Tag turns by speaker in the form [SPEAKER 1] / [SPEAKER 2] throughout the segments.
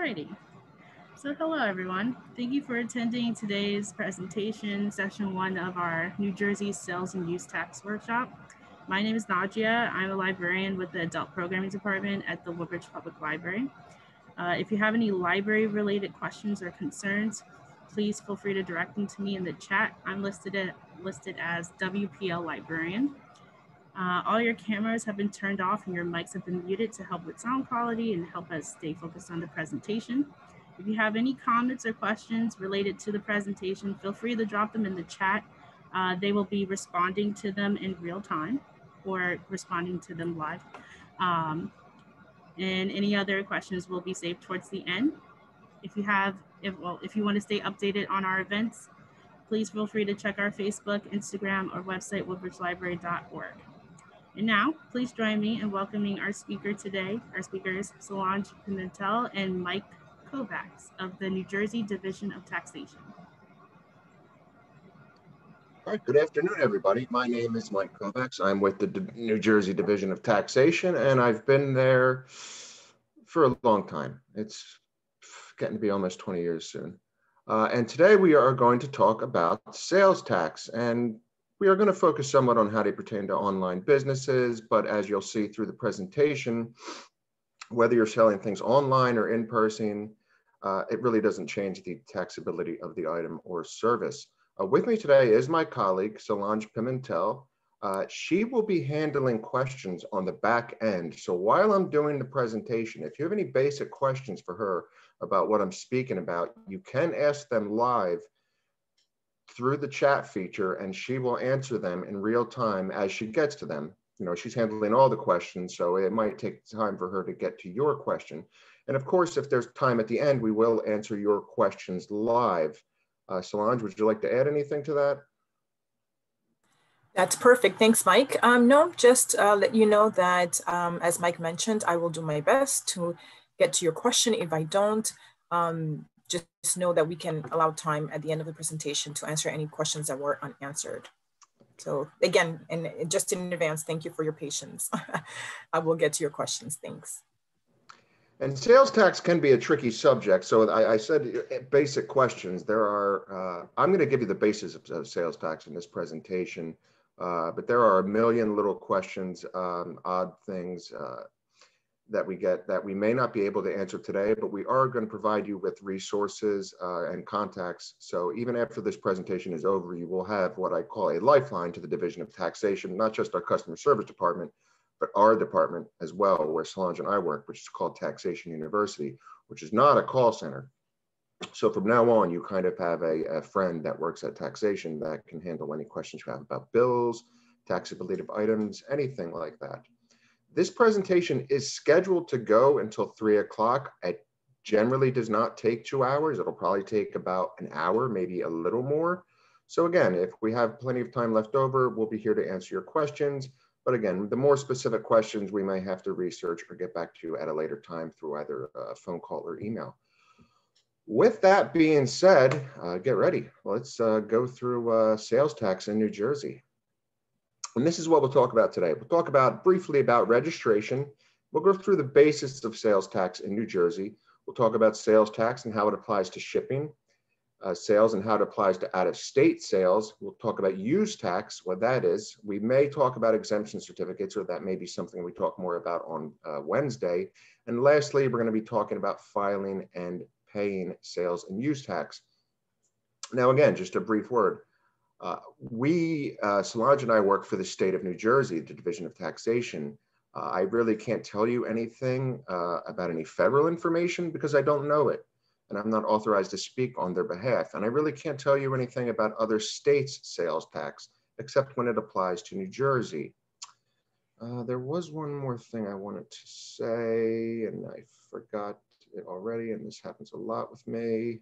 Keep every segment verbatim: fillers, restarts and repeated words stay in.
[SPEAKER 1] Alrighty. So hello everyone. Thank you for attending today's presentation, session one of our New Jersey Sales and Use Tax Workshop. My name is Nadia. I'm a librarian with the Adult Programming Department at the Woodbridge Public Library. Uh, if you have any library related questions or concerns, please feel free to direct them to me in the chat. I'm listed, at, listed as W P L librarian. Uh, all your cameras have been turned off and your mics have been muted to help with sound quality and help us stay focused on the presentation. If you have any comments or questions related to the presentation, feel free to drop them in the chat. Uh, they will be responding to them in real time or responding to them live. Um, and any other questions will be saved towards the end. If you have, if, well, if you want to stay updated on our events, please feel free to check our Facebook, Instagram, or website, woodbridge library dot org. And now, please join me in welcoming our speaker today, our speakers, Solange Pimentel and Mike Kovacs of the New Jersey Division of Taxation.
[SPEAKER 2] All right, good afternoon, everybody. My name is Mike Kovacs. I'm with the D New Jersey Division of Taxation, and I've been there for a long time. It's getting to be almost twenty years soon. Uh, and today we are going to talk about sales tax, and we are going to focus somewhat on how they pertain to online businesses, but as you'll see through the presentation, whether you're selling things online or in person, uh, it really doesn't change the taxability of the item or service. Uh, with me today is my colleague, Solange Pimentel. Uh, she will be handling questions on the back end. So while I'm doing the presentation, if you have any basic questions for her about what I'm speaking about, you can ask them live through the chat feature, and she will answer them in real time as she gets to them. You know, she's handling all the questions, so it might take time for her to get to your question. And of course, if there's time at the end, we will answer your questions live. Uh, Solange, would you like to add anything to that?
[SPEAKER 3] That's perfect. Thanks, Mike. Um, no, just uh, let you know that, um, as Mike mentioned, I will do my best to get to your question. If I don't, um, just know that we can allow time at the end of the presentation to answer any questions that were unanswered. So again, and just in advance, thank you for your patience. I will get to your questions. Thanks.
[SPEAKER 2] And sales tax can be a tricky subject. So I, I said basic questions. There are, uh, I'm going to give you the basis of, of sales tax in this presentation, uh, but there are a million little questions, um, odd things, uh, that we get that we may not be able to answer today, but we are going to provide you with resources uh, and contacts. So even after this presentation is over, you will have what I call a lifeline to the Division of Taxation, not just our customer service department, but our department as well, where Solange and I work, which is called Taxation University, which is not a call center. So from now on, you kind of have a, a friend that works at taxation that can handle any questions you have about bills, taxability of items, anything like that. This presentation is scheduled to go until three o'clock. It generally does not take two hours. It'll probably take about an hour, maybe a little more. So again, if we have plenty of time left over, we'll be here to answer your questions. But again, the more specific questions we may have to research or get back to you at a later time through either a phone call or email. With that being said, uh, get ready. Let's uh, go through uh, sales tax in New Jersey. And this is what we'll talk about today. We'll talk about briefly about registration. We'll go through the basics of sales tax in New Jersey. We'll talk about sales tax and how it applies to shipping, uh, sales and how it applies to out-of-state sales. We'll talk about use tax, what that is. We may talk about exemption certificates, or that may be something we talk more about on uh, Wednesday. And lastly, we're going to be talking about filing and paying sales and use tax. Now, again, just a brief word. Uh, we, uh, Solange and I work for the state of New Jersey, the Division of Taxation. Uh, I really can't tell you anything uh, about any federal information because I don't know it, and I'm not authorized to speak on their behalf. And I really can't tell you anything about other states' sales tax, except when it applies to New Jersey. Uh, there was one more thing I wanted to say, and I forgot it already, and this happens a lot with me.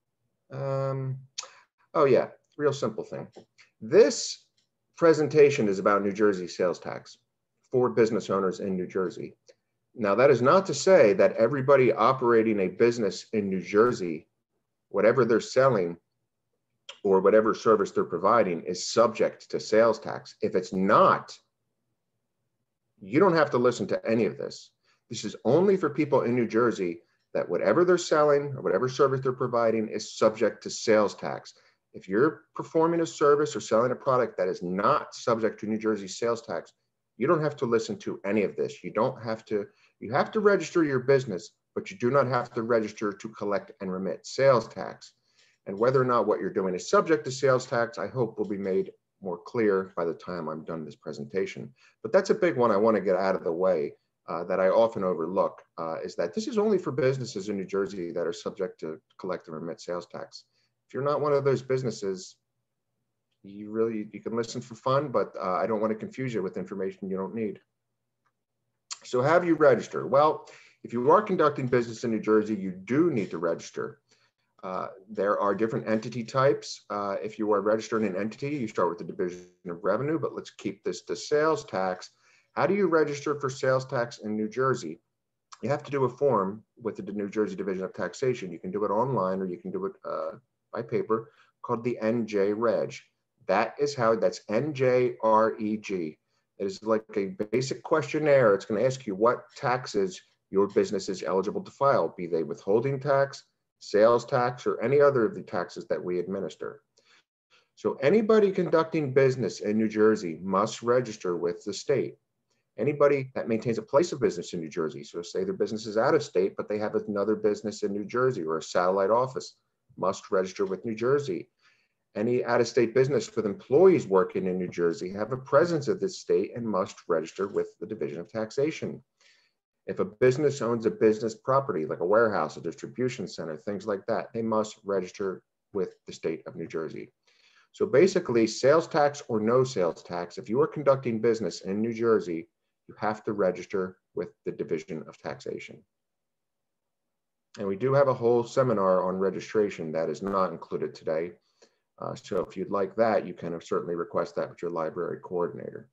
[SPEAKER 2] Um, oh yeah. Real simple thing. This presentation is about New Jersey sales tax for business owners in New Jersey. Now, that is not to say that everybody operating a business in New Jersey, whatever they're selling or whatever service they're providing, is subject to sales tax. If it's not, you don't have to listen to any of this. This is only for people in New Jersey that whatever they're selling or whatever service they're providing is subject to sales tax. If you're performing a service or selling a product that is not subject to New Jersey sales tax, you don't have to listen to any of this. You don't have to, you have to register your business, but you do not have to register to collect and remit sales tax. And whether or not what you're doing is subject to sales tax, I hope will be made more clear by the time I'm done this presentation. But that's a big one I want to get out of the way uh, that I often overlook, uh, is that this is only for businesses in New Jersey that are subject to collect and remit sales tax. If you're not one of those businesses, you really, you can listen for fun, but uh, I don't want to confuse you with information you don't need. So have you registered? Well, if you are conducting business in New Jersey, you do need to register. Uh, there are different entity types. Uh, if you are registering an entity, you start with the Division of Revenue, but let's keep this to sales tax. How do you register for sales tax in New Jersey? You have to do a form with the New Jersey Division of Taxation. You can do it online or you can do it uh, by paper, called the N J Reg. That is how, that's N J R E G. It is like a basic questionnaire. It's going to ask you what taxes your business is eligible to file, be they withholding tax, sales tax, or any other of the taxes that we administer. So anybody conducting business in New Jersey must register with the state. Anybody that maintains a place of business in New Jersey, so say their business is out of state, but they have another business in New Jersey or a satellite office, must register with New Jersey. Any out-of-state business with employees working in New Jersey have a presence of this state and must register with the Division of Taxation. If a business owns a business property, like a warehouse, a distribution center, things like that, they must register with the state of New Jersey. So basically, sales tax or no sales tax, if you are conducting business in New Jersey, you have to register with the Division of Taxation. And we do have a whole seminar on registration that is not included today. Uh, so if you'd like that, you can certainly request that with your library coordinator.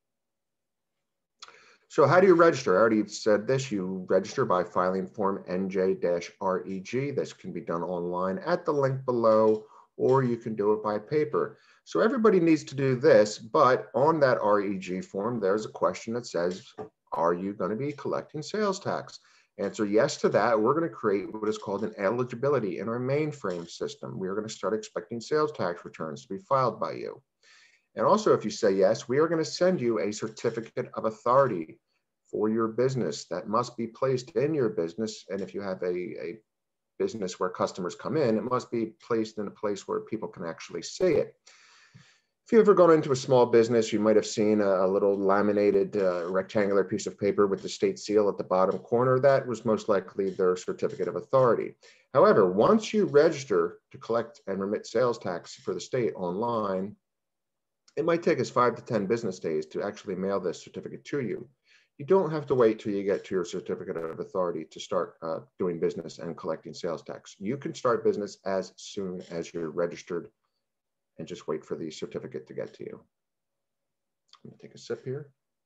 [SPEAKER 2] So how do you register? I already said this. You register by filing Form N J R E G. This can be done online at the link below, or you can do it by paper. So everybody needs to do this, but on that R E G form, there's a question that says, are you going to be collecting sales tax? Answer yes to that. We're going to create what is called an eligibility in our mainframe system. We're going to start expecting sales tax returns to be filed by you. And also, if you say yes, we are going to send you a certificate of authority for your business that must be placed in your business. And if you have a, a business where customers come in, it must be placed in a place where people can actually see it. If you've ever gone into a small business, you might have seen a, a little laminated uh, rectangular piece of paper with the state seal at the bottom corner. That was most likely their certificate of authority. However, once you register to collect and remit sales tax for the state online, it might take us five to ten business days to actually mail this certificate to you. You don't have to wait till you get to your certificate of authority to start uh, doing business and collecting sales tax. You can start business as soon as you're registered and just wait for the certificate to get to you. I'm gonna take a sip here.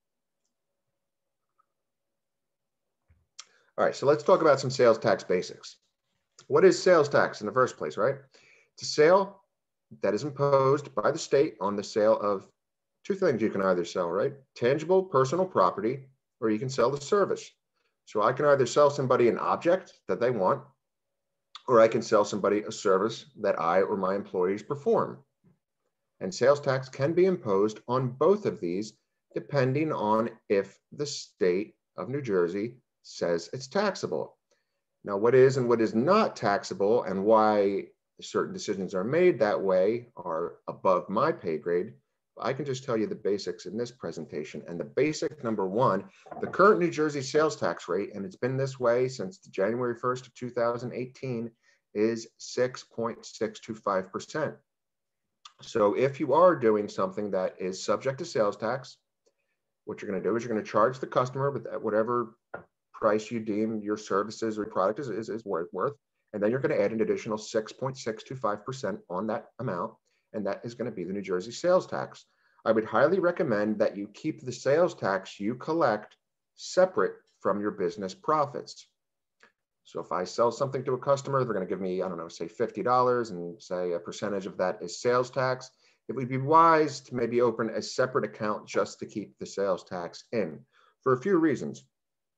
[SPEAKER 2] All right, so let's talk about some sales tax basics. What is sales tax in the first place, right? It's a sale that is imposed by the state on the sale of two things you can either sell, right? Tangible personal property, or you can sell the service. So I can either sell somebody an object that they want, or I can sell somebody a service that I or my employees perform. And sales tax can be imposed on both of these depending on if the state of New Jersey says it's taxable. Now, what is and what is not taxable and why certain decisions are made that way are above my pay grade. I can just tell you the basics in this presentation. And the basic number one, the current New Jersey sales tax rate, and it's been this way since January first of two thousand eighteen, is six point six two five percent. So if you are doing something that is subject to sales tax, what you're going to do is you're going to charge the customer with whatever price you deem your services or product is, is, is worth. And then you're going to add an additional six point six two five percent on that amount. And that is going to be the New Jersey sales tax. I would highly recommend that you keep the sales tax you collect separate from your business profits. So if I sell something to a customer, they're going to give me, I don't know, say fifty dollars, and say a percentage of that is sales tax. It would be wise to maybe open a separate account just to keep the sales tax in for a few reasons.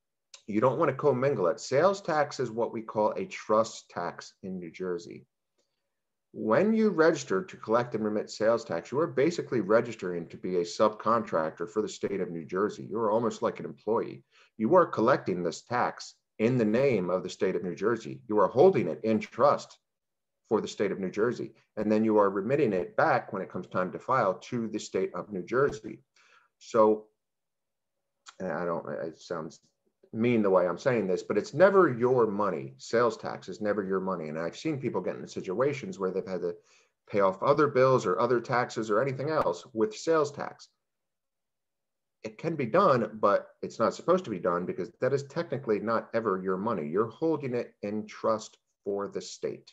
[SPEAKER 2] You don't want to commingle it. Sales tax is what we call a trust tax in New Jersey. When you register to collect and remit sales tax, you are basically registering to be a subcontractor for the state of New Jersey. You are almost like an employee. You are collecting this tax in the name of the state of New Jersey. You are holding it in trust for the state of New Jersey, and then you are remitting it back when it comes time to file to the state of New Jersey. So, and I don't, it sounds mean the way I'm saying this, but it's never your money. Sales tax is never your money. And I've seen people get in situations where they've had to pay off other bills or other taxes or anything else with sales tax. It can be done, but it's not supposed to be done because that is technically not ever your money. You're holding it in trust for the state.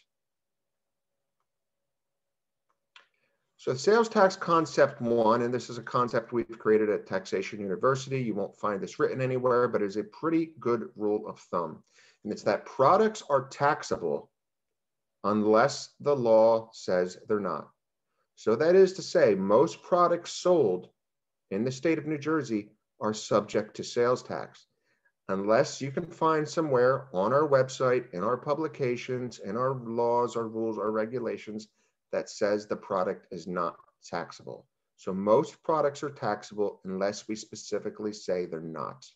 [SPEAKER 2] So sales tax concept one, and this is a concept we've created at Taxation University. You won't find this written anywhere, but it is a pretty good rule of thumb. And it's that products are taxable unless the law says they're not. So that is to say, most products sold in the state of New Jersey are subject to sales tax. Unless you can find somewhere on our website, in our publications, in our laws, our rules, our regulations, that says the product is not taxable. So most products are taxable unless we specifically say they're not.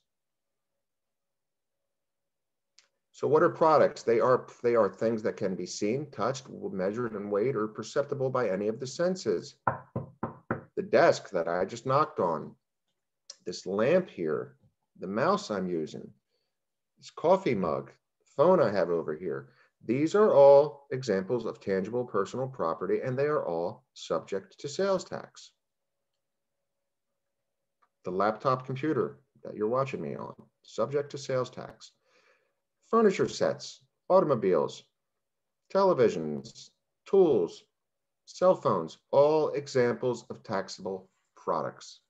[SPEAKER 2] So what are products? They are, they are things that can be seen, touched, measured, and weighed, or perceptible by any of the senses. The desk that I just knocked on, this lamp here, the mouse I'm using, this coffee mug, phone I have over here. These are all examples of tangible personal property, and they are all subject to sales tax. The laptop computer that you're watching me on, subject to sales tax. Furniture sets, automobiles, televisions, tools, cell phones, all examples of taxable products.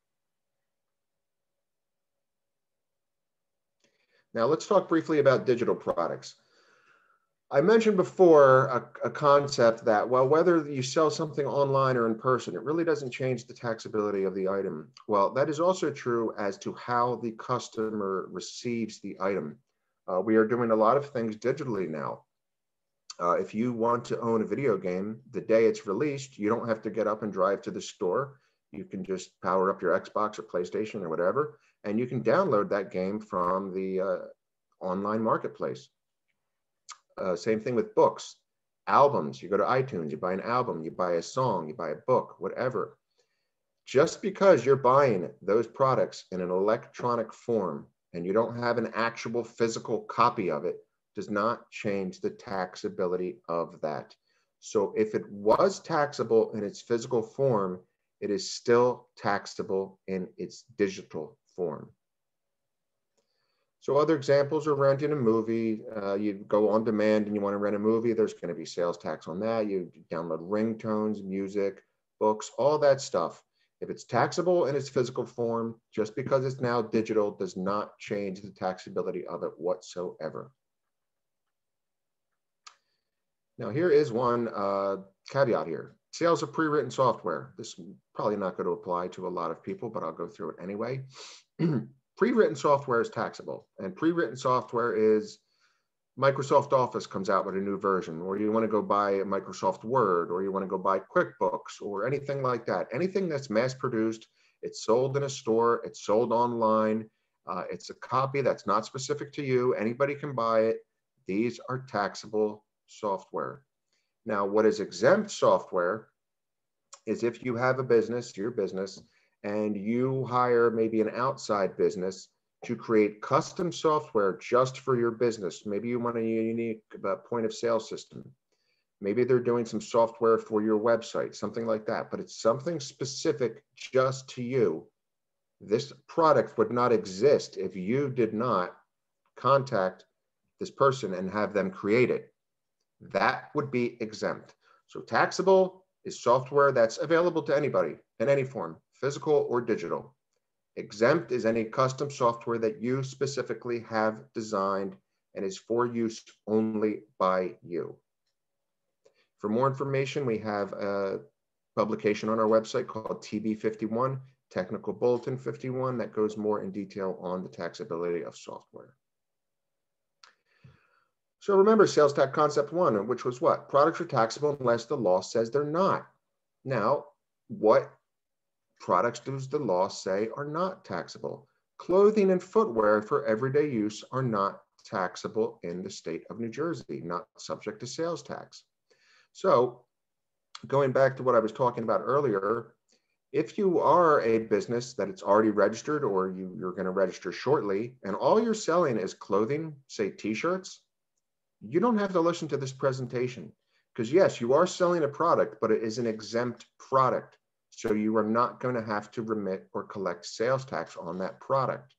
[SPEAKER 2] Now let's talk briefly about digital products. I mentioned before a, a concept that, well, whether you sell something online or in person, it really doesn't change the taxability of the item. Well, that is also true as to how the customer receives the item. Uh, we are doing a lot of things digitally now. Uh, if you want to own a video game, the day it's released, you don't have to get up and drive to the store. You can just power up your Xbox or PlayStation or whatever, and you can download that game from the uh, online marketplace. Uh, same thing with books, albums. You go to iTunes, you buy an album, you buy a song, you buy a book, whatever. Just because you're buying those products in an electronic form and you don't have an actual physical copy of it does not change the taxability of that. So if it was taxable in its physical form, it is still taxable in its digital form. So other examples are renting a movie. Uh, you go on demand and you want to rent a movie, there's going to be sales tax on that. You download ringtones, music, books, all that stuff. If it's taxable in its physical form, just because it's now digital does not change the taxability of it whatsoever. Now here is one uh, caveat here. Sales of pre-written software. This is probably not going to apply to a lot of people, but I'll go through it anyway. Pre-written software is taxable, and pre-written software is Microsoft Office comes out with a new version, or you want to go buy Microsoft Word, or you want to go buy QuickBooks, or anything like that. Anything that's mass-produced, it's sold in a store, it's sold online, uh, it's a copy that's not specific to you, anybody can buy it. These are taxable software. Now, what is exempt software is if you have a business, your business, and you hire maybe an outside business to create custom software just for your business. Maybe you want a unique uh, point of sale system. Maybe they're doing some software for your website, something like that, but it's something specific just to you. This product would not exist if you did not contact this person and have them create it. That would be exempt. So taxable is software that's available to anybody in any form, physical or digital. Exempt is any custom software that you specifically have designed and is for use only by you. For more information, we have a publication on our website called T B fifty-one, Technical Bulletin fifty-one, that goes more in detail on the taxability of software. So remember sales tax concept one, which was what? Products are taxable unless the law says they're not. Now, what products does the law say are not taxable? Clothing and footwear for everyday use are not taxable in the state of New Jersey, not subject to sales tax. So going back to what I was talking about earlier, if you are a business that it's already registered or you, you're going to register shortly, and all you're selling is clothing, say t-shirts, you don't have to listen to this presentation because yes, you are selling a product, but it is an exempt product. So you are not going to have to remit or collect sales tax on that product.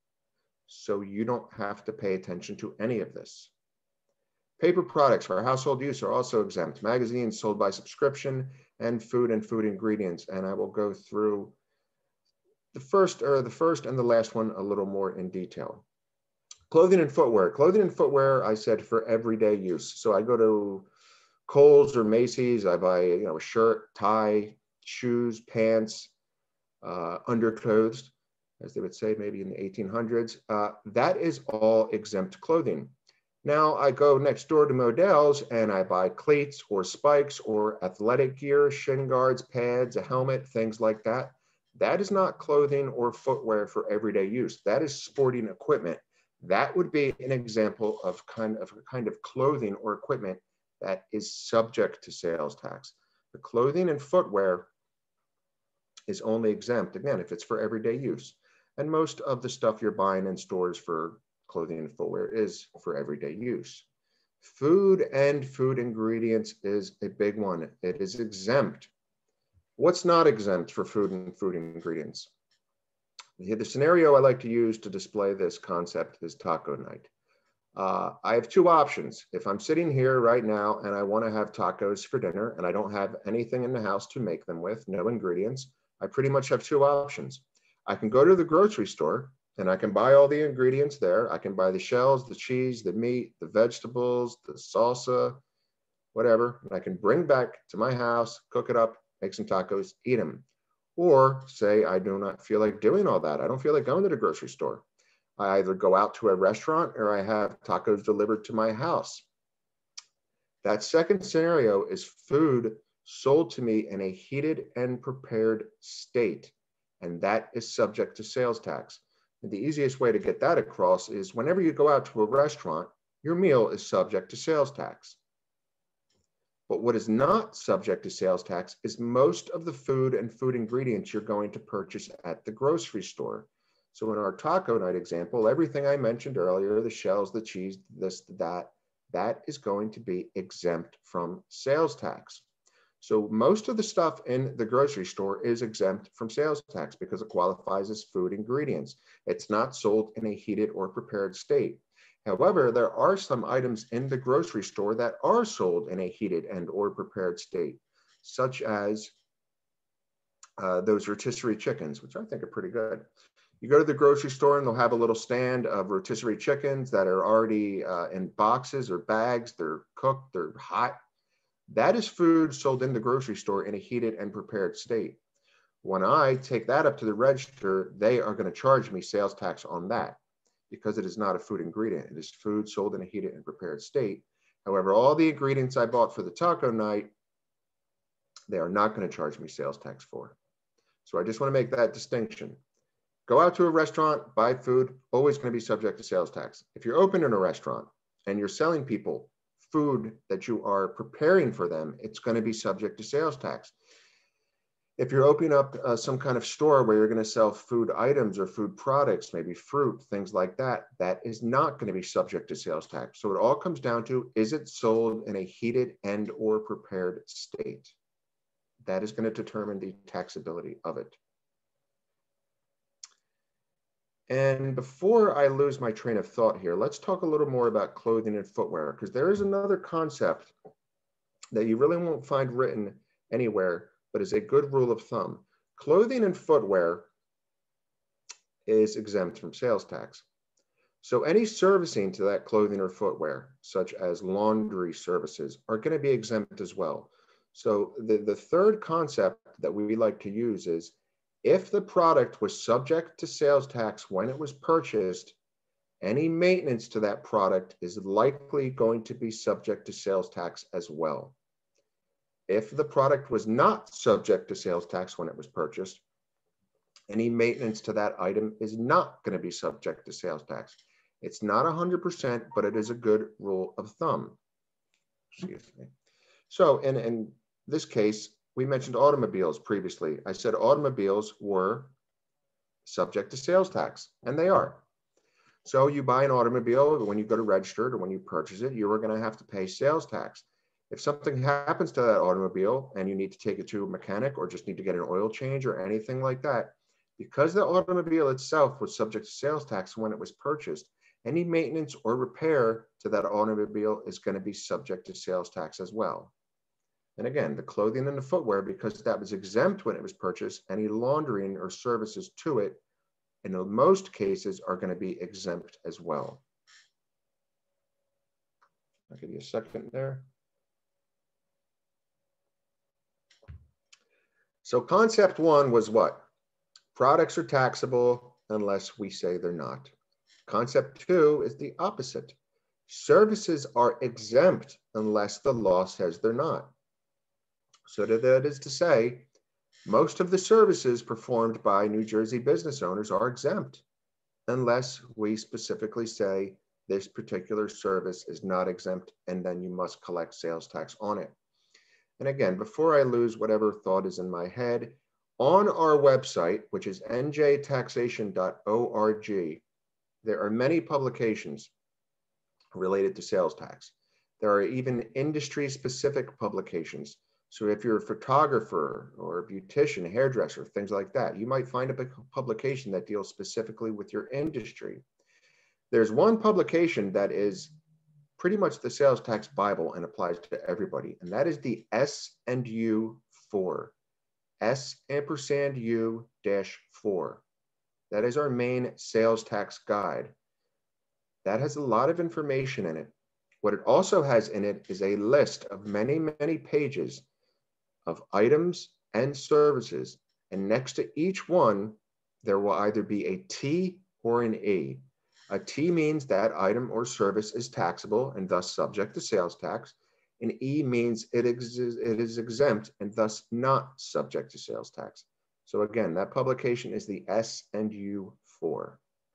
[SPEAKER 2] So you don't have to pay attention to any of this. Paper products for household use are also exempt. Magazines sold by subscription and food and food ingredients. And I will go through the first or the first and the last one a little more in detail. Clothing and footwear. Clothing and footwear, I said, for everyday use. So I go to Kohl's or Macy's, I buy, you know, a shirt, tie, shoes, pants, uh, underclothes, as they would say maybe in the eighteen hundreds. Uh, that is all exempt clothing. Now I go next door to Modell's and I buy cleats or spikes or athletic gear, shin guards, pads, a helmet, things like that. That is not clothing or footwear for everyday use. That is sporting equipment. That would be an example of kind of kind of clothing or equipment that is subject to sales tax. The clothing and footwear is only exempt, again, if it's for everyday use. And most of the stuff you're buying in stores for clothing and footwear is for everyday use. Food and food ingredients is a big one. It is exempt. What's not exempt for food and food ingredients? The scenario I like to use to display this concept is taco night. Uh, I have two options. If I'm sitting here right now and I want to have tacos for dinner and I don't have anything in the house to make them with, no ingredients, I pretty much have two options. I can go to the grocery store and I can buy all the ingredients there. I can buy the shells, the cheese, the meat, the vegetables, the salsa, whatever. And I can bring back to my house, cook it up, make some tacos, eat them. Or say I do not feel like doing all that. I don't feel like going to the grocery store. I either go out to a restaurant or I have tacos delivered to my house. That second scenario is food sold to me in a heated and prepared state, and that is subject to sales tax. And the easiest way to get that across is whenever you go out to a restaurant, your meal is subject to sales tax. But what is not subject to sales tax is most of the food and food ingredients you're going to purchase at the grocery store. So in our taco night example, everything I mentioned earlier, the shells, the cheese, this, that, that is going to be exempt from sales tax. So most of the stuff in the grocery store is exempt from sales tax because it qualifies as food ingredients. It's not sold in a heated or prepared state. However, there are some items in the grocery store that are sold in a heated and or prepared state, such as uh, those rotisserie chickens, which I think are pretty good. You go to the grocery store and they'll have a little stand of rotisserie chickens that are already uh, in boxes or bags. They're cooked, they're hot. That is food sold in the grocery store in a heated and prepared state. When I take that up to the register, they are going to charge me sales tax on that because it is not a food ingredient. It is food sold in a heated and prepared state. However, all the ingredients I bought for the taco night, they are not going to charge me sales tax for. So I just want to make that distinction. Go out to a restaurant, buy food, always going to be subject to sales tax. If you're open in a restaurant and you're selling people food that you are preparing for them, it's going to be subject to sales tax. If you're opening up uh, some kind of store where you're going to sell food items or food products, maybe fruit, things like that, that is not going to be subject to sales tax. So it all comes down to, is it sold in a heated and or prepared state? That is going to determine the taxability of it. And before I lose my train of thought here, let's talk a little more about clothing and footwear, because there is another concept that you really won't find written anywhere, but is a good rule of thumb. Clothing and footwear is exempt from sales tax. So any servicing to that clothing or footwear, such as laundry services, are going to be exempt as well. So the, the third concept that we like to use is, if the product was subject to sales tax when it was purchased, any maintenance to that product is likely going to be subject to sales tax as well. If the product was not subject to sales tax when it was purchased, any maintenance to that item is not going to be subject to sales tax. It's not one hundred percent, but it is a good rule of thumb. Excuse me. So in, in this case, we mentioned automobiles previously. I said automobiles were subject to sales tax, and they are. So you buy an automobile, when you go to register it or when you purchase it, you are going to have to pay sales tax. If something happens to that automobile and you need to take it to a mechanic or just need to get an oil change or anything like that, because the automobile itself was subject to sales tax when it was purchased, any maintenance or repair to that automobile is going to be subject to sales tax as well. And again, the clothing and the footwear, because that was exempt when it was purchased, any laundering or services to it, in most cases, are going to be exempt as well. I'll give you a second there. So concept one was what? Products are taxable unless we say they're not. Concept two is the opposite. Services are exempt unless the law says they're not. So that is to say, most of the services performed by New Jersey business owners are exempt unless we specifically say this particular service is not exempt, and then you must collect sales tax on it. And again, before I lose whatever thought is in my head, on our website, which is n j taxation dot org, there are many publications related to sales tax. There are even industry-specific publications. So if you're a photographer or a beautician, hairdresser, things like that, you might find a publication that deals specifically with your industry. There's one publication that is pretty much the sales tax Bible and applies to everybody, and that is the S and U four, S ampersand U dash four. That is our main sales tax guide. That has a lot of information in it. What it also has in it is a list of many, many pages of items and services. And next to each one, there will either be a T or an E. A T means that item or service is taxable and thus subject to sales tax. An E means it, ex it is exempt and thus not subject to sales tax. So again, that publication is the S and U four.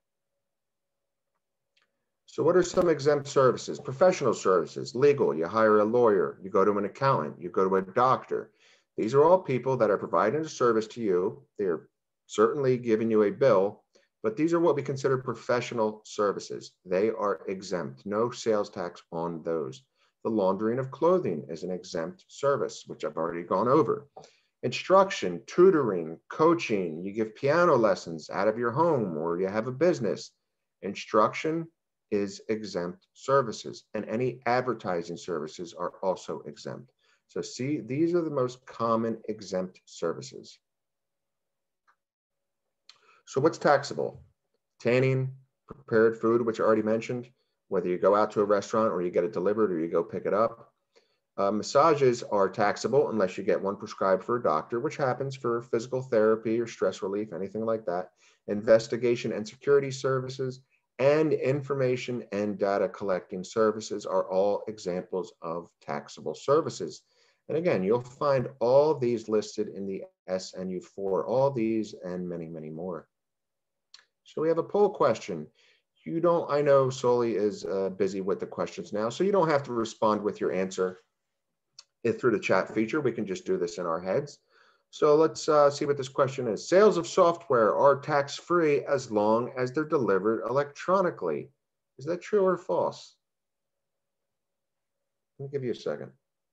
[SPEAKER 2] So what are some exempt services? Professional services, legal, you hire a lawyer, you go to an accountant, you go to a doctor. These are all people that are providing a service to you. They're certainly giving you a bill, but these are what we consider professional services. They are exempt, no sales tax on those. The laundering of clothing is an exempt service, which I've already gone over. Instruction, tutoring, coaching, you give piano lessons out of your home or you have a business. Instruction is exempt services, and any advertising services are also exempt. So see, these are the most common exempt services. So what's taxable? Tanning, prepared food, which I already mentioned, whether you go out to a restaurant or you get it delivered or you go pick it up. Uh, massages are taxable unless you get one prescribed for a doctor, which happens for physical therapy or stress relief, anything like that. Investigation and security services and information and data collecting services are all examples of taxable services. And again, you'll find all these listed in the S and U four, all these and many, many more. So we have a poll question. You don't, I know Soli is uh, busy with the questions now, so you don't have to respond with your answer through the chat feature. We can just do this in our heads. So let's uh, see what this question is. Sales of software are tax-free as long as they're delivered electronically. Is that true or false? Let me give you a second.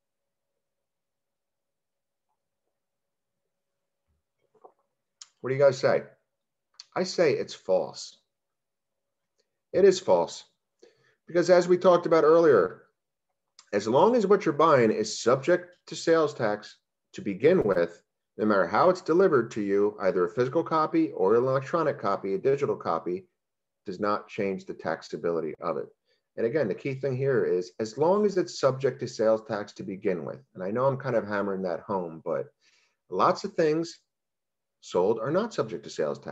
[SPEAKER 2] What do you guys say? I say it's false. It is false. Because as we talked about earlier, as long as what you're buying is subject to sales tax to begin with, no matter how it's delivered to you, either a physical copy or an electronic copy, a digital copy, does not change the taxability of it. And again, the key thing here is as long as it's subject to sales tax to begin with, and I know I'm kind of hammering that home, but lots of things sold are not subject to sales tax.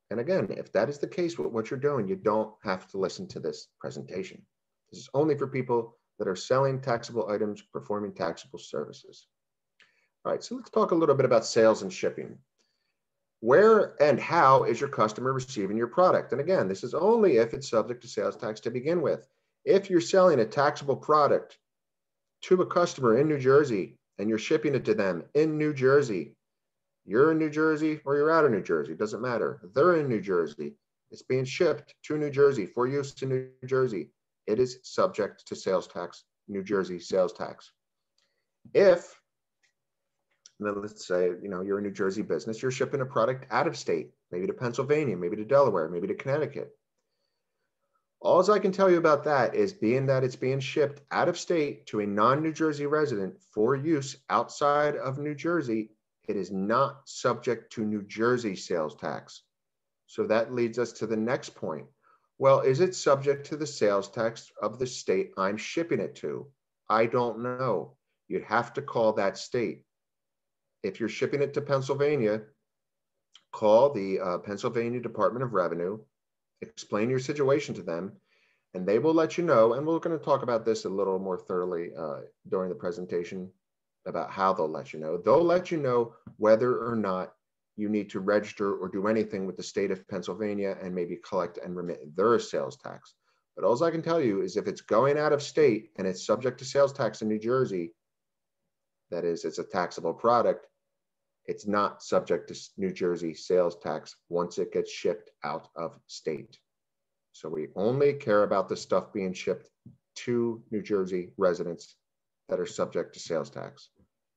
[SPEAKER 2] And again, if that is the case with what you're doing, you don't have to listen to this presentation. This is only for people that are selling taxable items, performing taxable services. All right, so let's talk a little bit about sales and shipping. Where and how is your customer receiving your product? And again, this is only if it's subject to sales tax to begin with. If you're selling a taxable product to a customer in New Jersey and you're shipping it to them in New Jersey, you're in New Jersey or you're out of New Jersey, it doesn't matter. They're in New Jersey. It's being shipped to New Jersey for use in New Jersey. It is subject to sales tax, New Jersey sales tax. If, then let's say, you know, you're a New Jersey business, you're shipping a product out of state, maybe to Pennsylvania, maybe to Delaware, maybe to Connecticut. All I can tell you about that is being that it's being shipped out of state to a non-New Jersey resident for use outside of New Jersey, it is not subject to New Jersey sales tax. So that leads us to the next point. Well, is it subject to the sales tax of the state I'm shipping it to? I don't know. You'd have to call that state. If you're shipping it to Pennsylvania, call the uh, Pennsylvania Department of Revenue, explain your situation to them, and they will let you know. And we're going to talk about this a little more thoroughly uh, during the presentation about how they'll let you know. They'll let you know whether or not you need to register or do anything with the state of Pennsylvania and maybe collect and remit their sales tax. But all I can tell you is if it's going out of state and it's subject to sales tax in New Jersey, that is, it's a taxable product, it's not subject to New Jersey sales tax once it gets shipped out of state. So we only care about the stuff being shipped to New Jersey residents that are subject to sales tax.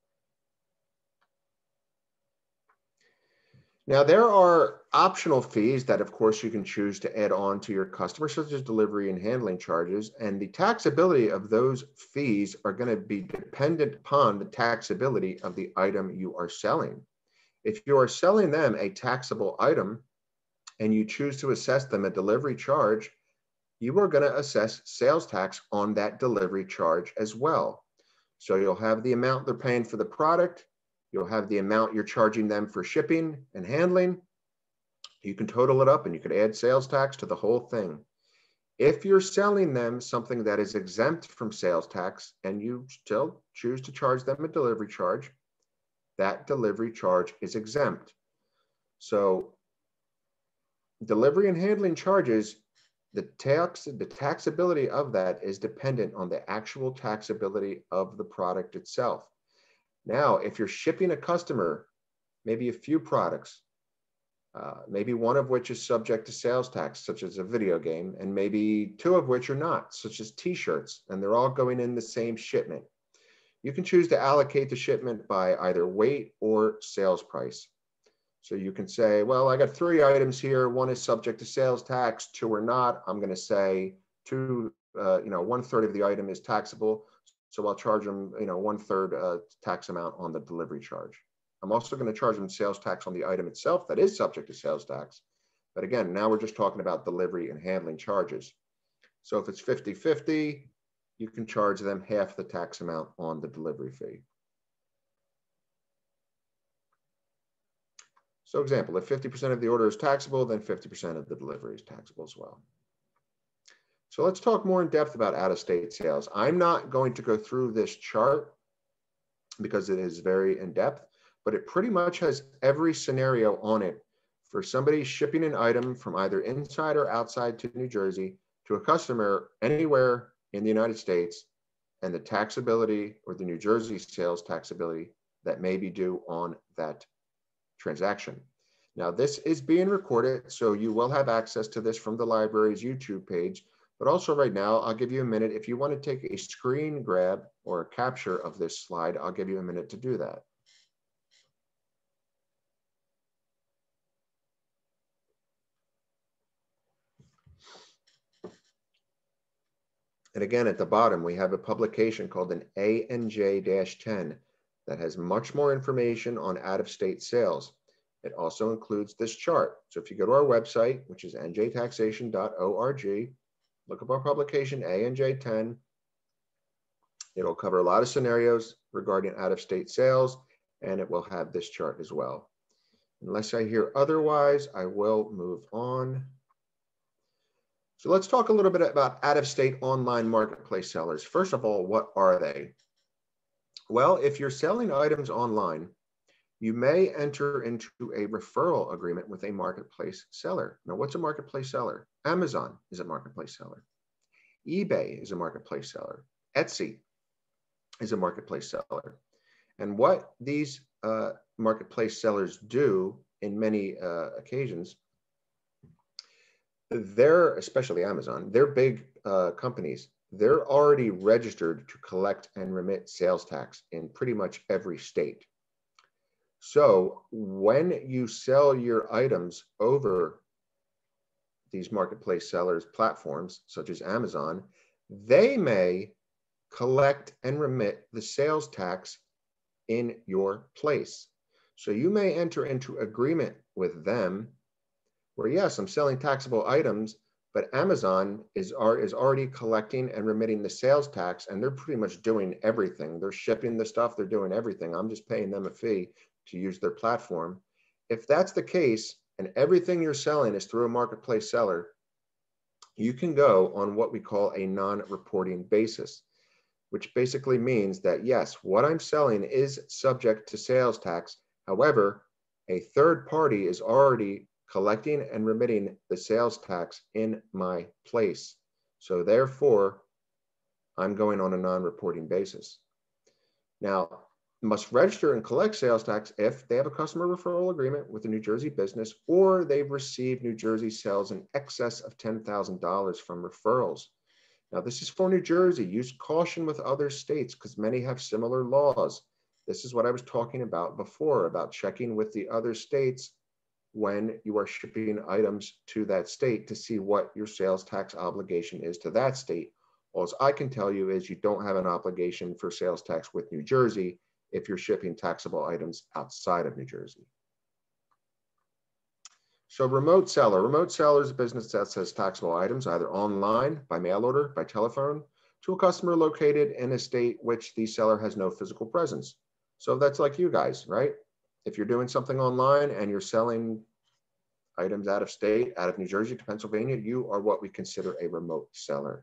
[SPEAKER 2] Now, there are optional fees that, of course, you can choose to add on to your customer, such as delivery and handling charges. And the taxability of those fees are going to be dependent upon the taxability of the item you are selling. If you are selling them a taxable item and you choose to assess them a delivery charge, you are going to assess sales tax on that delivery charge as well. So you'll have the amount they're paying for the product. You'll have the amount you're charging them for shipping and handling. You can total it up and you could add sales tax to the whole thing. If you're selling them something that is exempt from sales tax and you still choose to charge them a delivery charge, that delivery charge is exempt. So delivery and handling charges, the tax, the taxability of that is dependent on the actual taxability of the product itself. Now, if you're shipping a customer, maybe a few products, uh, maybe one of which is subject to sales tax, such as a video game, and maybe two of which are not, such as t-shirts, and they're all going in the same shipment. You can choose to allocate the shipment by either weight or sales price. So you can say, well, I got three items here. One is subject to sales tax, two are not. I'm going to say two, uh, you know, one third of the item is taxable. So I'll charge them, you know, one third uh, tax amount on the delivery charge. I'm also going to charge them sales tax on the item itself that is subject to sales tax. But again, now we're just talking about delivery and handling charges. So if it's fifty fifty, you can charge them half the tax amount on the delivery fee. So example, if fifty percent of the order is taxable, then fifty percent of the delivery is taxable as well. So let's talk more in depth about out-of-state sales. I'm not going to go through this chart because it is very in-depth, but it pretty much has every scenario on it for somebody shipping an item from either inside or outside to New Jersey to a customer anywhere in the United States and the taxability or the New Jersey sales taxability that may be due on that transaction. Now, this is being recorded, so you will have access to this from the library's YouTube page. But also right now, I'll give you a minute. If you want to take a screen grab or a capture of this slide, I'll give you a minute to do that. And again, at the bottom, we have a publication called an A N J ten that has much more information on out-of-state sales. It also includes this chart. So if you go to our website, which is N J taxation dot org, look up our publication A N J ten. It'll cover a lot of scenarios regarding out-of-state sales, and it will have this chart as well. Unless I hear otherwise, I will move on. So let's talk a little bit about out-of-state online marketplace sellers. First of all, what are they? Well, if you're selling items online, you may enter into a referral agreement with a marketplace seller. Now, what's a marketplace seller? Amazon is a marketplace seller. eBay is a marketplace seller. Etsy is a marketplace seller. And what these uh, marketplace sellers do in many uh, occasions, they're, especially Amazon, they're big uh, companies. They're already registered to collect and remit sales tax in pretty much every state. So when you sell your items over these marketplace sellers platforms, such as Amazon, they may collect and remit the sales tax in your place. So you may enter into agreement with them where, yes, I'm selling taxable items, but Amazon is, are, is already collecting and remitting the sales tax, and they're pretty much doing everything. They're shipping the stuff, they're doing everything. I'm just paying them a fee to use their platform. If that's the case, and everything you're selling is through a marketplace seller, you can go on what we call a non-reporting basis, which basically means that, yes, what I'm selling is subject to sales tax. However, a third party is already collecting and remitting the sales tax in my place. So therefore, I'm going on a non-reporting basis. Now, must register and collect sales tax if they have a customer referral agreement with a New Jersey business, or they've received New Jersey sales in excess of ten thousand dollars from referrals. Now, this is for New Jersey. Use caution with other states because many have similar laws. This is what I was talking about before, about checking with the other states when you are shipping items to that state to see what your sales tax obligation is to that state. All I can tell you is you don't have an obligation for sales tax with New Jersey if you're shipping taxable items outside of New Jersey. So remote seller. Remote seller is a business that sells taxable items either online, by mail order, by telephone, to a customer located in a state which the seller has no physical presence. So that's like you guys, right? If you're doing something online and you're selling items out of state, out of New Jersey to Pennsylvania, you are what we consider a remote seller.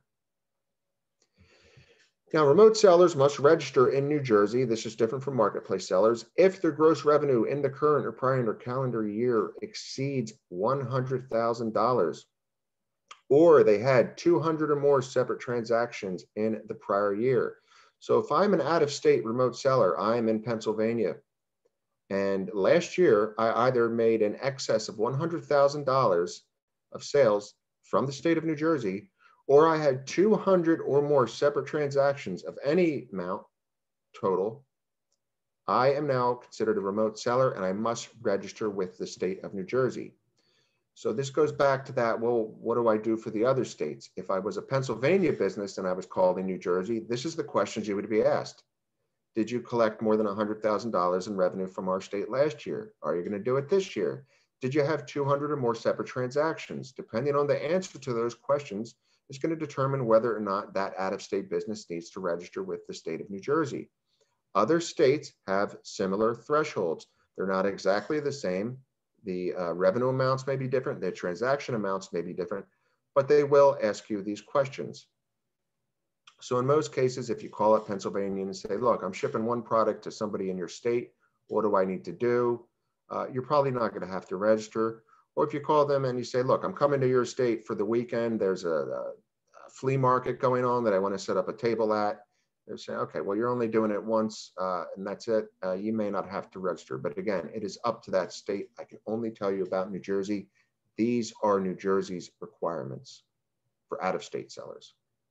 [SPEAKER 2] Now, remote sellers must register in New Jersey. This is different from marketplace sellers. If their gross revenue in the current or prior calendar year exceeds one hundred thousand dollars, or they had two hundred or more separate transactions in the prior year. So if I'm an out-of-state remote seller, I'm in Pennsylvania, and last year I either made in excess of one hundred thousand dollars of sales from the state of New Jersey, or I had two hundred or more separate transactions of any amount total, I am now considered a remote seller and I must register with the state of New Jersey. So this goes back to that, well, what do I do for the other states? If I was a Pennsylvania business and I was called in New Jersey, this is the questions you would be asked. Did you collect more than one hundred thousand dollars in revenue from our state last year? Are you going to do it this year? Did you have two hundred or more separate transactions? Depending on the answer to those questions, is going to determine whether or not that out-of-state business needs to register with the state of New Jersey. Other states have similar thresholds. They're not exactly the same. The uh, revenue amounts may be different. The transaction amounts may be different, but they will ask you these questions. So in most cases, if you call up Pennsylvania and say, look, I'm shipping one product to somebody in your state, what do I need to do? Uh, you're probably not going to have to register. Or if you call them and you say, look, I'm coming to your state for the weekend, there's a, a, a flea market going on that I want to set up a table at. They're saying, okay, well, you're only doing it once uh, and that's it. Uh, you may not have to register. But again, it is up to that state. I can only tell you about New Jersey. These are New Jersey's requirements for out-of-state sellers.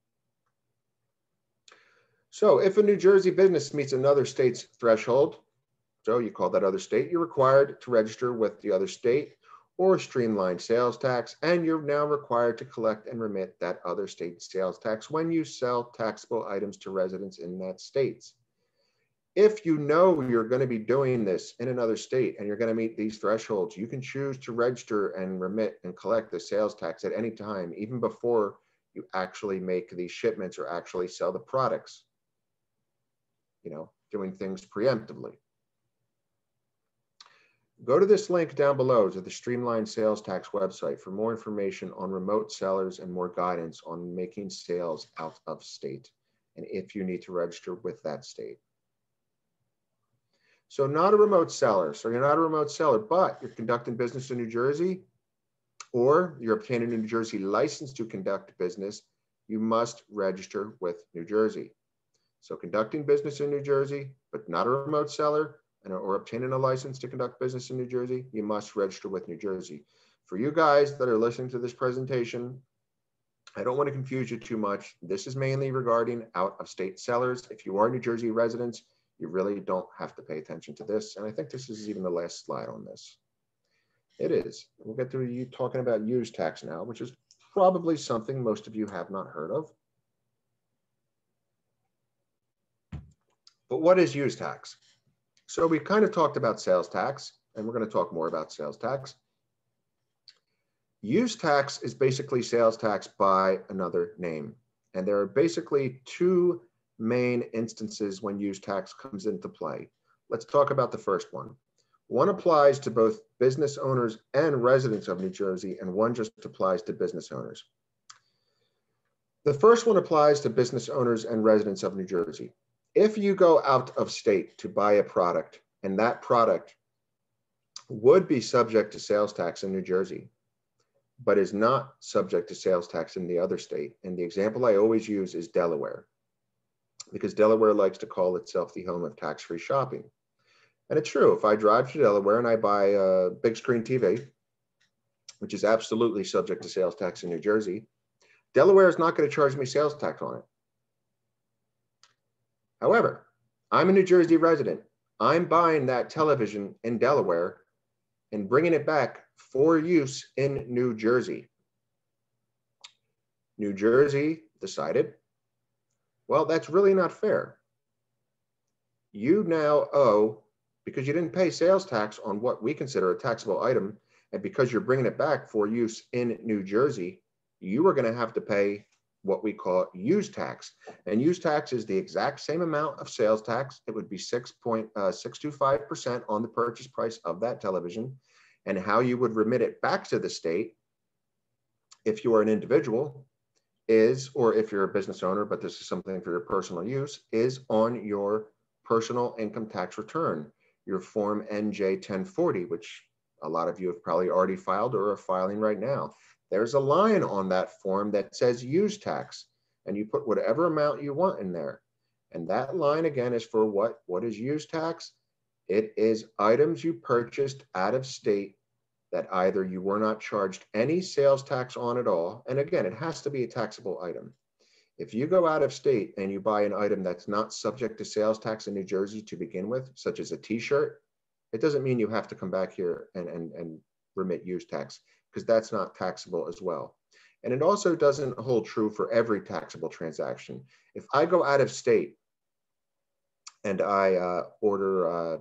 [SPEAKER 2] So if a New Jersey business meets another state's threshold, so you call that other state, you're required to register with the other state or streamline sales tax, and you're now required to collect and remit that other state's sales tax when you sell taxable items to residents in that state. If you know you're going to be doing this in another state and you're going to meet these thresholds, you can choose to register and remit and collect the sales tax at any time, even before you actually make these shipments or actually sell the products, you know, doing things preemptively. Go to this link down below to the Streamlined Sales Tax website for more information on remote sellers and more guidance on making sales out of state, and if you need to register with that state. So not a remote seller. So you're not a remote seller, but you're conducting business in New Jersey, or you're obtaining a New Jersey license to conduct business, you must register with New Jersey. So conducting business in New Jersey, but not a remote seller, and or obtaining a license to conduct business in New Jersey, you must register with New Jersey. For you guys that are listening to this presentation, I don't want to confuse you too much. This is mainly regarding out-of-state sellers. If you are New Jersey residents, you really don't have to pay attention to this. And I think this is even the last slide on this. It is. We'll get to you talking about use tax now, which is probably something most of you have not heard of. But what is use tax? So we kind of talked about sales tax, and we're going to talk more about sales tax. Use tax is basically sales tax by another name. And there are basically two main instances when use tax comes into play. Let's talk about the first one. One applies to both business owners and residents of New Jersey, and one just applies to business owners. The first one applies to business owners and residents of New Jersey. If you go out of state to buy a product, and that product would be subject to sales tax in New Jersey, but is not subject to sales tax in the other state, and the example I always use is Delaware, because Delaware likes to call itself the home of tax-free shopping. And it's true, if I drive to Delaware and I buy a big screen T V, which is absolutely subject to sales tax in New Jersey, Delaware is not going to charge me sales tax on it. However, I'm a New Jersey resident. I'm buying that television in Delaware and bringing it back for use in New Jersey. New Jersey decided, well, that's really not fair. You now owe, because you didn't pay sales tax on what we consider a taxable item, and because you're bringing it back for use in New Jersey, you are going to have to pay what we call use tax. And use tax is the exact same amount of sales tax. It would be six point six two five percent on the purchase price of that television. And how you would remit it back to the state, if you are an individual, is, or if you're a business owner, but this is something for your personal use, is on your personal income tax return, your Form N J ten forty, which a lot of you have probably already filed or are filing right now. There's a line on that form that says use tax, and you put whatever amount you want in there. And that line again is for what? What is use tax? It is items you purchased out of state that either you were not charged any sales tax on at all. And again, it has to be a taxable item. If you go out of state and you buy an item that's not subject to sales tax in New Jersey to begin with, such as a t-shirt, it doesn't mean you have to come back here and, and, and remit use tax, because that's not taxable as well. And it also doesn't hold true for every taxable transaction. If I go out of state and I uh, order, uh,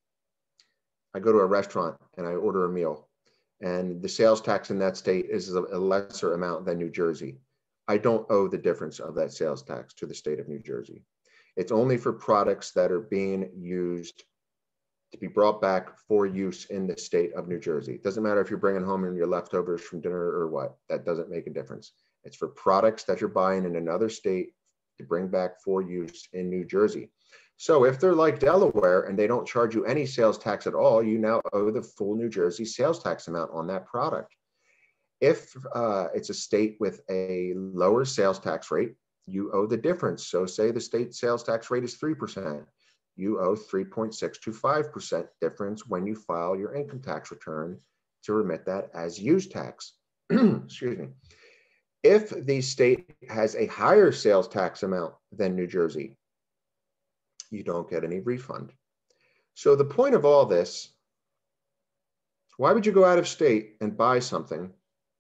[SPEAKER 2] I go to a restaurant and I order a meal, and the sales tax in that state is a lesser amount than New Jersey, I don't owe the difference of that sales tax to the state of New Jersey. It's only for products that are being used to be brought back for use in the state of New Jersey. It doesn't matter if you're bringing home your leftovers from dinner or what, that doesn't make a difference. It's for products that you're buying in another state to bring back for use in New Jersey. So if they're like Delaware and they don't charge you any sales tax at all, you now owe the full New Jersey sales tax amount on that product. If uh, it's a state with a lower sales tax rate, you owe the difference. So say the state sales tax rate is three percent. You owe three point six two five percent difference when you file your income tax return to remit that as use tax. Excuse me. If the state has a higher sales tax amount than New Jersey, you don't get any refund. So the point of all this, why would you go out of state and buy something,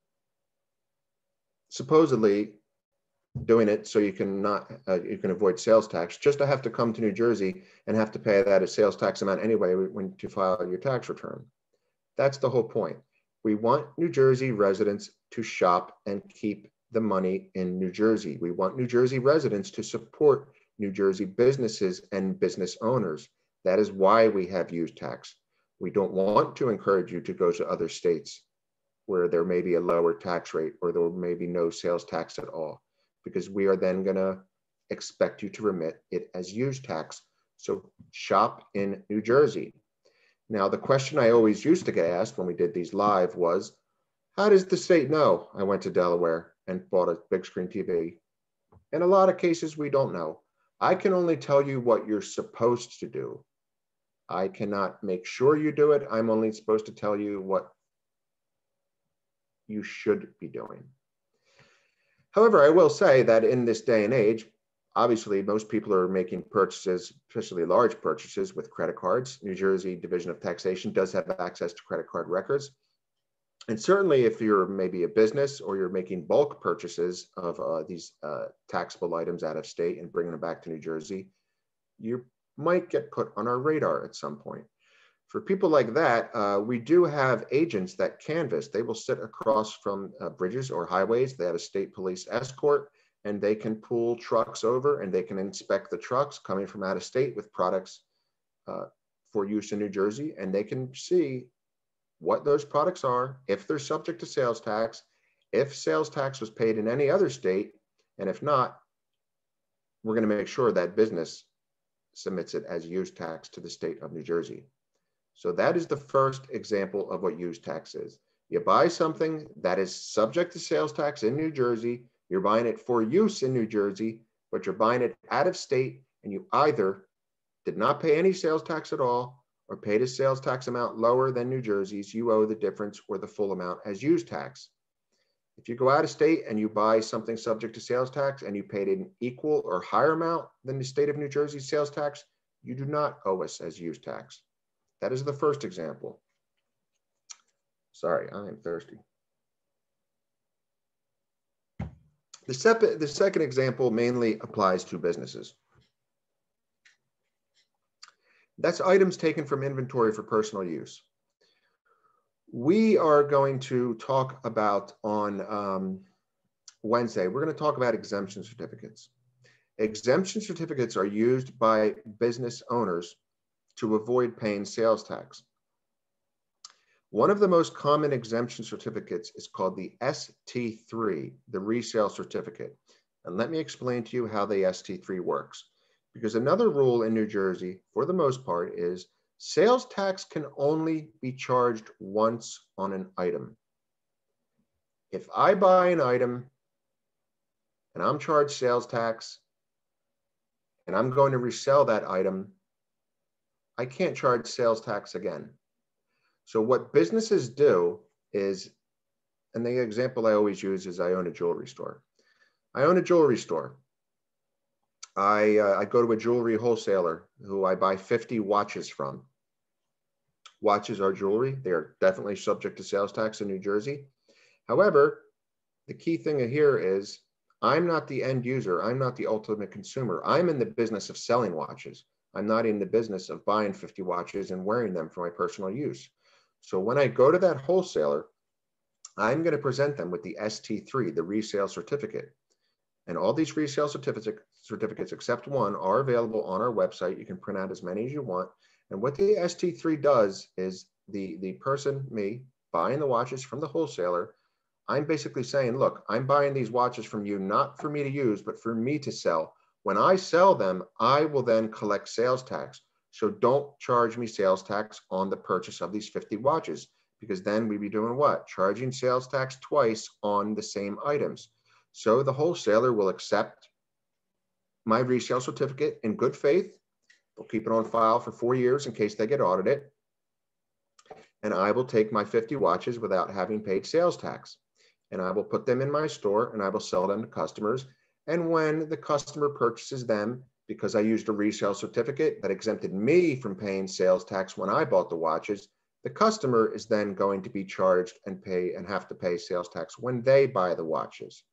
[SPEAKER 2] supposedly doing it so you can not uh, you can avoid sales tax, just to have to come to New Jersey and have to pay that as sales tax amount anyway when you file your tax return? That's the whole point. We want New Jersey residents to shop and keep the money in New Jersey. We want New Jersey residents to support New Jersey businesses and business owners. That is why we have use tax. We don't want to encourage you to go to other states where there may be a lower tax rate or there may be no sales tax at all, because we are then going to expect you to remit it as use tax. So shop in New Jersey. Now, the question I always used to get asked when we did these live was, how does the state know I went to Delaware and bought a big screen T V? In a lot of cases, we don't know. I can only tell you what you're supposed to do. I cannot make sure you do it. I'm only supposed to tell you what you should be doing. However, I will say that in this day and age, obviously, most people are making purchases, especially large purchases, with credit cards. New Jersey Division of Taxation does have access to credit card records. And certainly if you're maybe a business or you're making bulk purchases of uh, these uh, taxable items out of state and bringing them back to New Jersey, you might get put on our radar at some point. For people like that, uh, we do have agents that canvass. They will sit across from uh, bridges or highways. They have a state police escort, and they can pull trucks over and they can inspect the trucks coming from out of state with products uh, for use in New Jersey. And they can see what those products are, if they're subject to sales tax, if sales tax was paid in any other state, and if not, we're going to make sure that business submits it as use tax to the state of New Jersey. So that is the first example of what use tax is. You buy something that is subject to sales tax in New Jersey, you're buying it for use in New Jersey, but you're buying it out of state, and you either did not pay any sales tax at all or paid a sales tax amount lower than New Jersey's, you owe the difference or the full amount as use tax. If you go out of state and you buy something subject to sales tax and you paid an equal or higher amount than the state of New Jersey's sales tax, you do not owe us as use tax. That is the first example. Sorry, I am thirsty. The, sep the second example mainly applies to businesses. That's items taken from inventory for personal use. We are going to talk about on um, Wednesday, we're going to talk about exemption certificates. Exemption certificates are used by business owners to avoid paying sales tax. One of the most common exemption certificates is called the S T three, the resale certificate. And let me explain to you how the S T three works. Because another rule in New Jersey, for the most part, is sales tax can only be charged once on an item. If I buy an item and I'm charged sales tax and I'm going to resell that item, I can't charge sales tax again. So what businesses do is, and the example I always use is I own a jewelry store. I own a jewelry store. I, uh, I go to a jewelry wholesaler who I buy fifty watches from. Watches are jewelry. They are definitely subject to sales tax in New Jersey. However, the key thing here is I'm not the end user. I'm not the ultimate consumer. I'm in the business of selling watches. I'm not in the business of buying fifty watches and wearing them for my personal use. So when I go to that wholesaler, I'm going to present them with the S T three, the resale certificate. And all these resale certificates, certificates except one, are available on our website. You can print out as many as you want. And what the S T three does is the, the person, me, buying the watches from the wholesaler, I'm basically saying, look, I'm buying these watches from you, not for me to use, but for me to sell. When I sell them, I will then collect sales tax. So don't charge me sales tax on the purchase of these fifty watches, because then we'd be doing what? Charging sales tax twice on the same items. So the wholesaler will accept my resale certificate in good faith. They'll keep it on file for four years in case they get audited. And I will take my fifty watches without having paid sales tax. And I will put them in my store and I will sell them to customers. And when the customer purchases them, because I used a resale certificate that exempted me from paying sales tax when I bought the watches, the customer is then going to be charged and pay and have to pay sales tax when they buy the watches.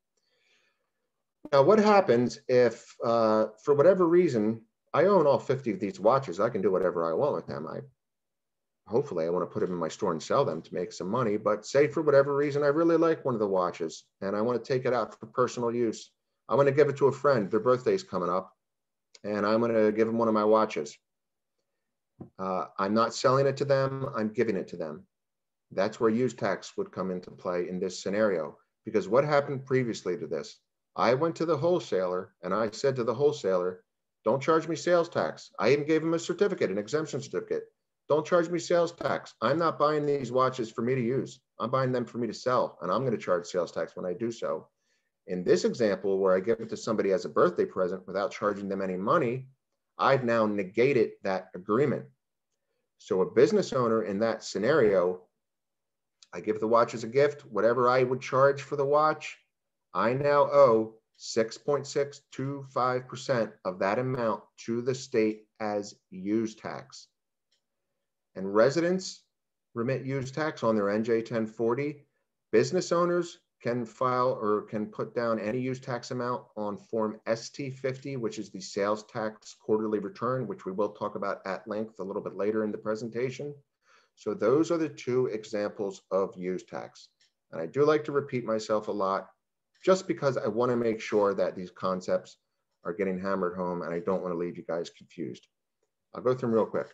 [SPEAKER 2] Now, what happens if, uh, for whatever reason, I own all fifty of these watches? I can do whatever I want with them. I hopefully I want to put them in my store and sell them to make some money. But say for whatever reason, I really like one of the watches and I want to take it out for personal use. I want to give it to a friend. Their birthday's coming up, and I'm going to give them one of my watches. Uh, I'm not selling it to them, I'm giving it to them. That's where use tax would come into play in this scenario. Because what happened previously to this? I went to the wholesaler and I said to the wholesaler, don't charge me sales tax. I even gave him a certificate, an exemption certificate. Don't charge me sales tax. I'm not buying these watches for me to use. I'm buying them for me to sell, and I'm going to charge sales tax when I do so. In this example, where I give it to somebody as a birthday present without charging them any money, I've now negated that agreement. So a business owner in that scenario, I give the watch as a gift, whatever I would charge for the watch, I now owe six point six two five percent of that amount to the state as use tax. And residents remit use tax on their N J ten forty. Business owners can file or can put down any use tax amount on Form S T fifty, which is the sales tax quarterly return, which we will talk about at length a little bit later in the presentation. So those are the two examples of use tax. And I do like to repeat myself a lot, just because I want to make sure that these concepts are getting hammered home and I don't want to leave you guys confused. I'll go through them real quick.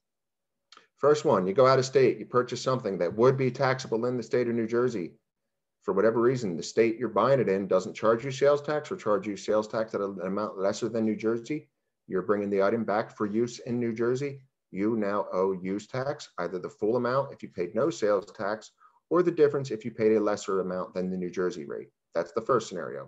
[SPEAKER 2] First one, you go out of state, you purchase something that would be taxable in the state of New Jersey. For whatever reason, the state you're buying it in doesn't charge you sales tax or charge you sales tax at an amount lesser than New Jersey. You're bringing the item back for use in New Jersey. You now owe use tax, either the full amount if you paid no sales tax, or the difference if you paid a lesser amount than the New Jersey rate. That's the first scenario.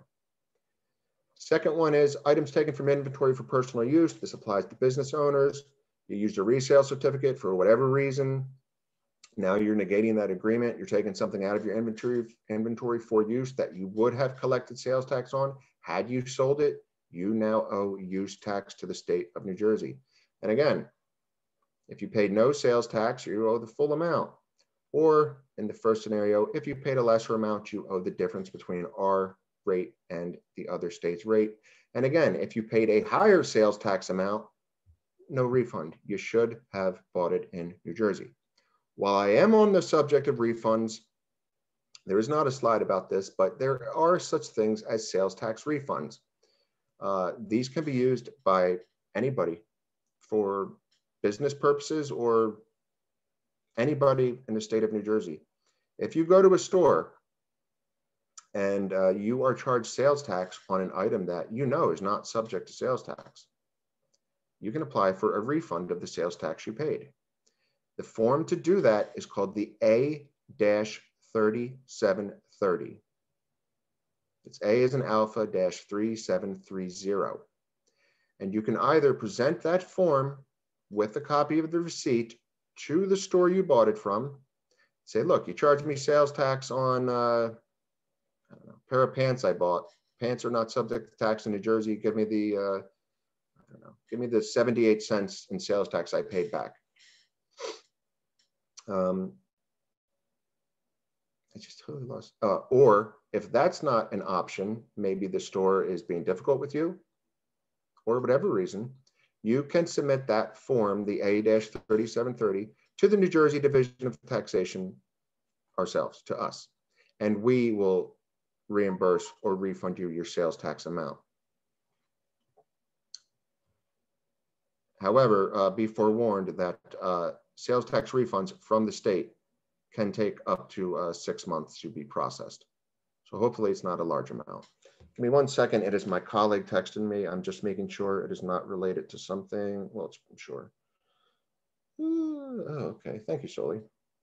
[SPEAKER 2] Second one is items taken from inventory for personal use. This applies to business owners. You used a resale certificate for whatever reason. Now you're negating that agreement. You're taking something out of your inventory, inventory for use that you would have collected sales tax on. Had you sold it, you now owe use tax to the state of New Jersey. And again, if you paid no sales tax, you owe the full amount. Or in the first scenario, if you paid a lesser amount, you owe the difference between our rate and the other state's rate. And again, if you paid a higher sales tax amount, no refund. You should have bought it in New Jersey. While I am on the subject of refunds, there is not a slide about this, but there are such things as sales tax refunds. Uh, these can be used by anybody for business purposes or anybody in the state of New Jersey. If you go to a store and uh, you are charged sales tax on an item that you know is not subject to sales tax, you can apply for a refund of the sales tax you paid. The form to do that is called the A thirty-seven thirty. It's A as in alpha dash three seven three zero. And you can either present that form with a copy of the receipt to the store you bought it from. Say, look, you charged me sales tax on uh, I don't know, a pair of pants I bought. Pants are not subject to tax in New Jersey. Give me the, uh, I don't know, give me the seventy-eight cents in sales tax I paid back. Um, I just totally lost. Uh, or if that's not an option, maybe the store is being difficult with you, or whatever reason, you can submit that form, the A thirty-seven thirty, to the New Jersey Division of Taxation ourselves, to us, and we will reimburse or refund you your sales tax amount. However, uh, be forewarned that uh, sales tax refunds from the state can take up to uh, six months to be processed. So hopefully it's not a large amount. Give me one second. It is my colleague texting me. I'm just making sure it is not related to something. Well, it's, I'm sure. Uh, oh, okay. Thank you, Soli.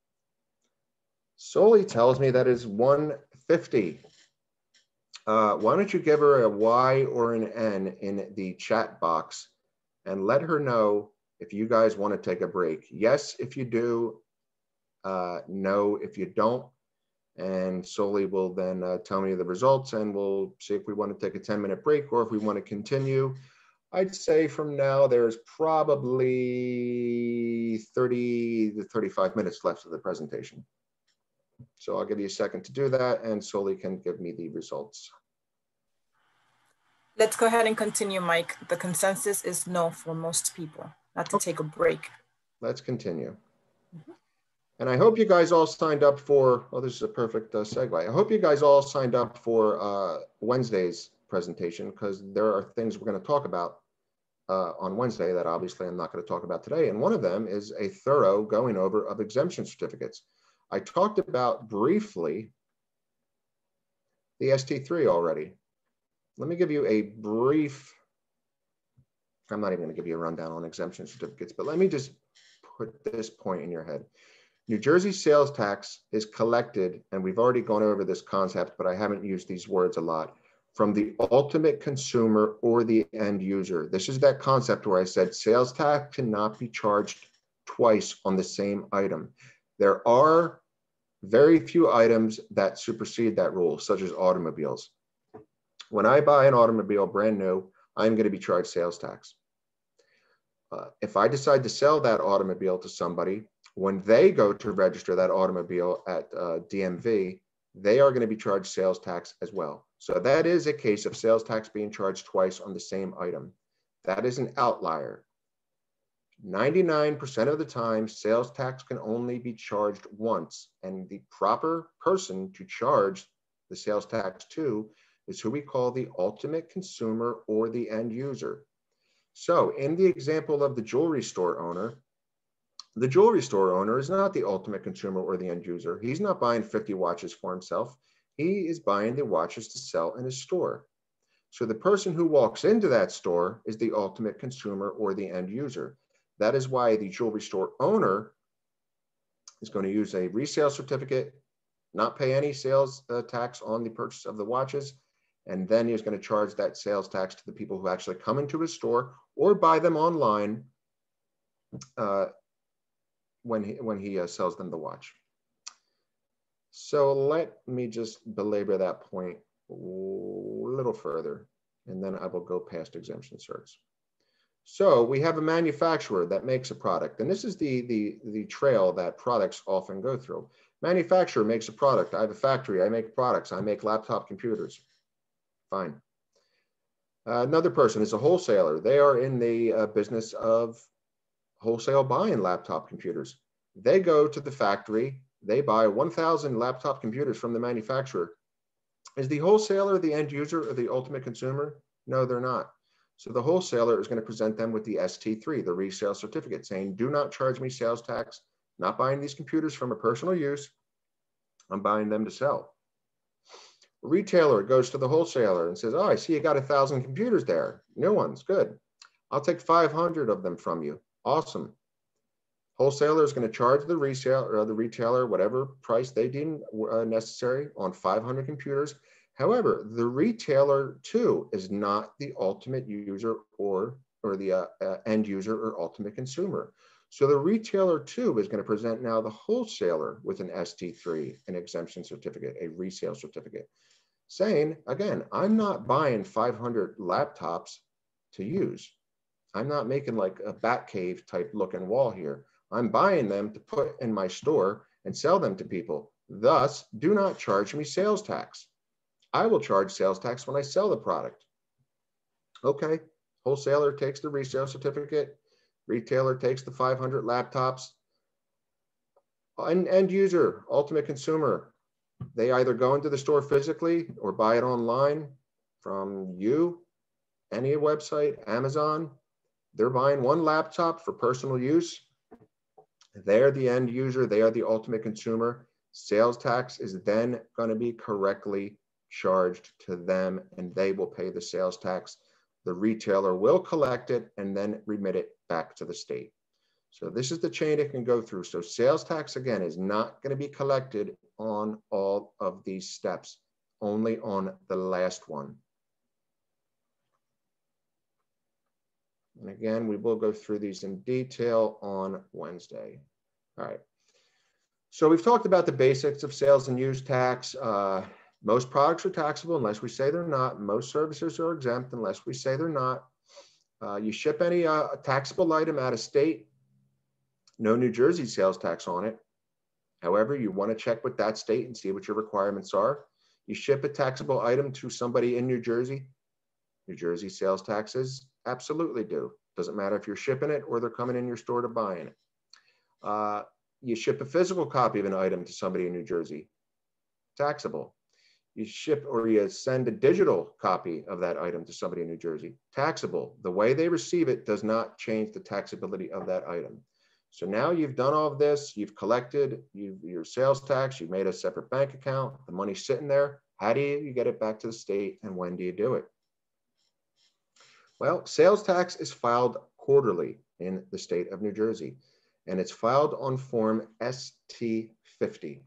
[SPEAKER 2] Soli tells me that is one fifty. Uh, why don't you give her a Y or an N in the chat box and let her know if you guys want to take a break. Yes, if you do. Uh, no, if you don't. And Soli will then uh, tell me the results, and we'll see if we want to take a ten minute break or if we want to continue. I'd say from now there's probably thirty to thirty-five minutes left of the presentation. So I'll give you a second to do that, and Soli can give me the results.
[SPEAKER 3] Let's go ahead and continue, Mike. The consensus is no for most people, not to take a break.
[SPEAKER 2] Let's continue. Mm-hmm. And I hope you guys all signed up for, oh, this is a perfect uh, segue. I hope you guys all signed up for uh, Wednesday's presentation, because there are things we're going to talk about uh, on Wednesday that obviously I'm not going to talk about today. And one of them is a thorough going over of exemption certificates. I talked about briefly the S T three already. Let me give you a brief, I'm not even going to give you a rundown on exemption certificates, but let me just put this point in your head. New Jersey sales tax is collected, and we've already gone over this concept, but I haven't used these words a lot, from the ultimate consumer or the end user. This is that concept where I said sales tax cannot be charged twice on the same item. There are very few items that supersede that rule, such as automobiles. When I buy an automobile brand new, I'm going to be charged sales tax. Uh, if I decide to sell that automobile to somebody, when they go to register that automobile at uh, D M V, they are going to be charged sales tax as well. So that is a case of sales tax being charged twice on the same item. That is an outlier. ninety-nine percent of the time, sales tax can only be charged once, and the proper person to charge the sales tax to is who we call the ultimate consumer or the end user. So in the example of the jewelry store owner, the jewelry store owner is not the ultimate consumer or the end user. He's not buying fifty watches for himself. He is buying the watches to sell in his store. So the person who walks into that store is the ultimate consumer or the end user. That is why the jewelry store owner is going to use a resale certificate, not pay any sales uh, tax on the purchase of the watches, and then he's going to charge that sales tax to the people who actually come into his store or buy them online uh, when he, when he uh, sells them the watch. So let me just belabor that point a little further, and then I will go past exemption certs. So we have a manufacturer that makes a product, and this is the, the, the trail that products often go through. Manufacturer makes a product. I have a factory. I make products. I make laptop computers. Fine. Uh, another person is a wholesaler. They are in the uh, business of wholesale buying laptop computers. They go to the factory. They buy one thousand laptop computers from the manufacturer. Is the wholesaler the end user or the ultimate consumer? No, they're not. So the wholesaler is going to present them with the S T three, the resale certificate, saying, do not charge me sales tax. Not buying these computers from a personal use. I'm buying them to sell. A retailer goes to the wholesaler and says, oh, I see you got a thousand computers there. New ones, good. I'll take five hundred of them from you. Awesome. Wholesaler is going to charge the resale or the retailer whatever price they deem uh, necessary on five hundred computers. However, the retailer too is not the ultimate user or, or the uh, uh, end user or ultimate consumer. So the retailer too is going to present now the wholesaler with an S T three, an exemption certificate, a resale certificate, saying, again, I'm not buying five hundred laptops to use. I'm not making like a Batcave type looking wall here. I'm buying them to put in my store and sell them to people. Thus, do not charge me sales tax. I will charge sales tax when I sell the product. Okay, wholesaler takes the resale certificate. Retailer takes the five hundred laptops. End, end user, ultimate consumer, they either go into the store physically or buy it online from you, any website, Amazon. They're buying one laptop for personal use. They're the end user. They are the ultimate consumer. Sales tax is then going to be correctly charged to them, and they will pay the sales tax. The retailer will collect it and then remit it back to the state. So this is the chain it can go through. So sales tax, again, is not going to be collected on all of these steps, only on the last one. And again, we will go through these in detail on Wednesday. All right. So we've talked about the basics of sales and use tax. Uh, most products are taxable unless we say they're not. Most services are exempt unless we say they're not. Uh, you ship any uh, taxable item out of state, no New Jersey sales tax on it. However, you want to check with that state and see what your requirements are. You ship a taxable item to somebody in New Jersey, New Jersey sales taxes absolutely do. Doesn't matter if you're shipping it or they're coming in your store to buying it. Uh, you ship a physical copy of an item to somebody in New Jersey, taxable. You ship or you send a digital copy of that item to somebody in New Jersey. Taxable. The way they receive it does not change the taxability of that item. So now you've done all of this, you've collected you've, your sales tax, you've made a separate bank account, the money's sitting there. How do you, you get it back to the state, and when do you do it? Well, sales tax is filed quarterly in the state of New Jersey, and it's filed on form S T fifty.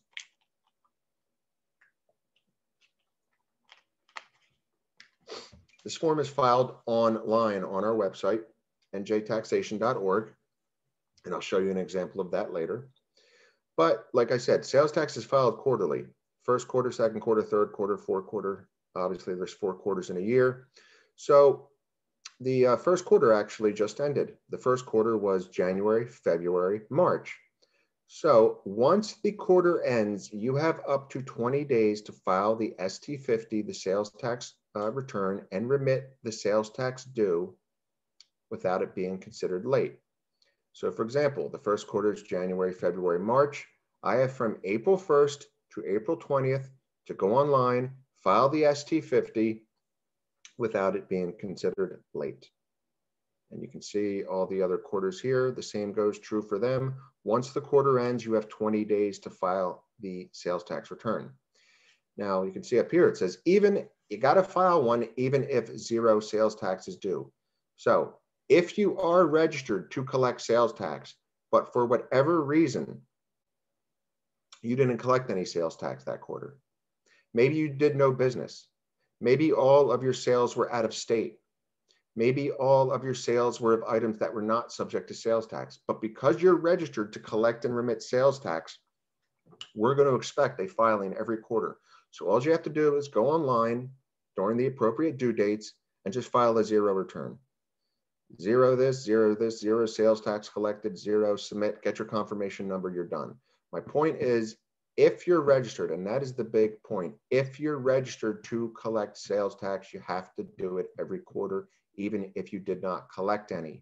[SPEAKER 2] This form is filed online on our website, N J taxation dot org, and I'll show you an example of that later. But like I said, sales tax is filed quarterly. First quarter, second quarter, third quarter, fourth quarter. Obviously, there's four quarters in a year. So the uh, first quarter actually just ended. The first quarter was January, February, March. So once the quarter ends, you have up to twenty days to file the S T fifty, the sales tax uh, return, and remit the sales tax due without it being considered late. So for example, the first quarter is January, February, March. I have from April first to April twentieth to go online, file the S T fifty without it being considered late. And you can see all the other quarters here. The same goes true for them. Once the quarter ends, you have twenty days to file the sales tax return. Now you can see up here, it says, even you got to file one even if zero sales tax is due. So if you are registered to collect sales tax, but for whatever reason, you didn't collect any sales tax that quarter. Maybe you did no business. Maybe all of your sales were out of state. Maybe all of your sales were of items that were not subject to sales tax. But because you're registered to collect and remit sales tax, we're going to expect a filing every quarter. So all you have to do is go online during the appropriate due dates and just file a zero return. Zero this, zero this, zero sales tax collected, zero submit, get your confirmation number, you're done. My point is, if you're registered, and that is the big point, if you're registered to collect sales tax, you have to do it every quarter, even if you did not collect any.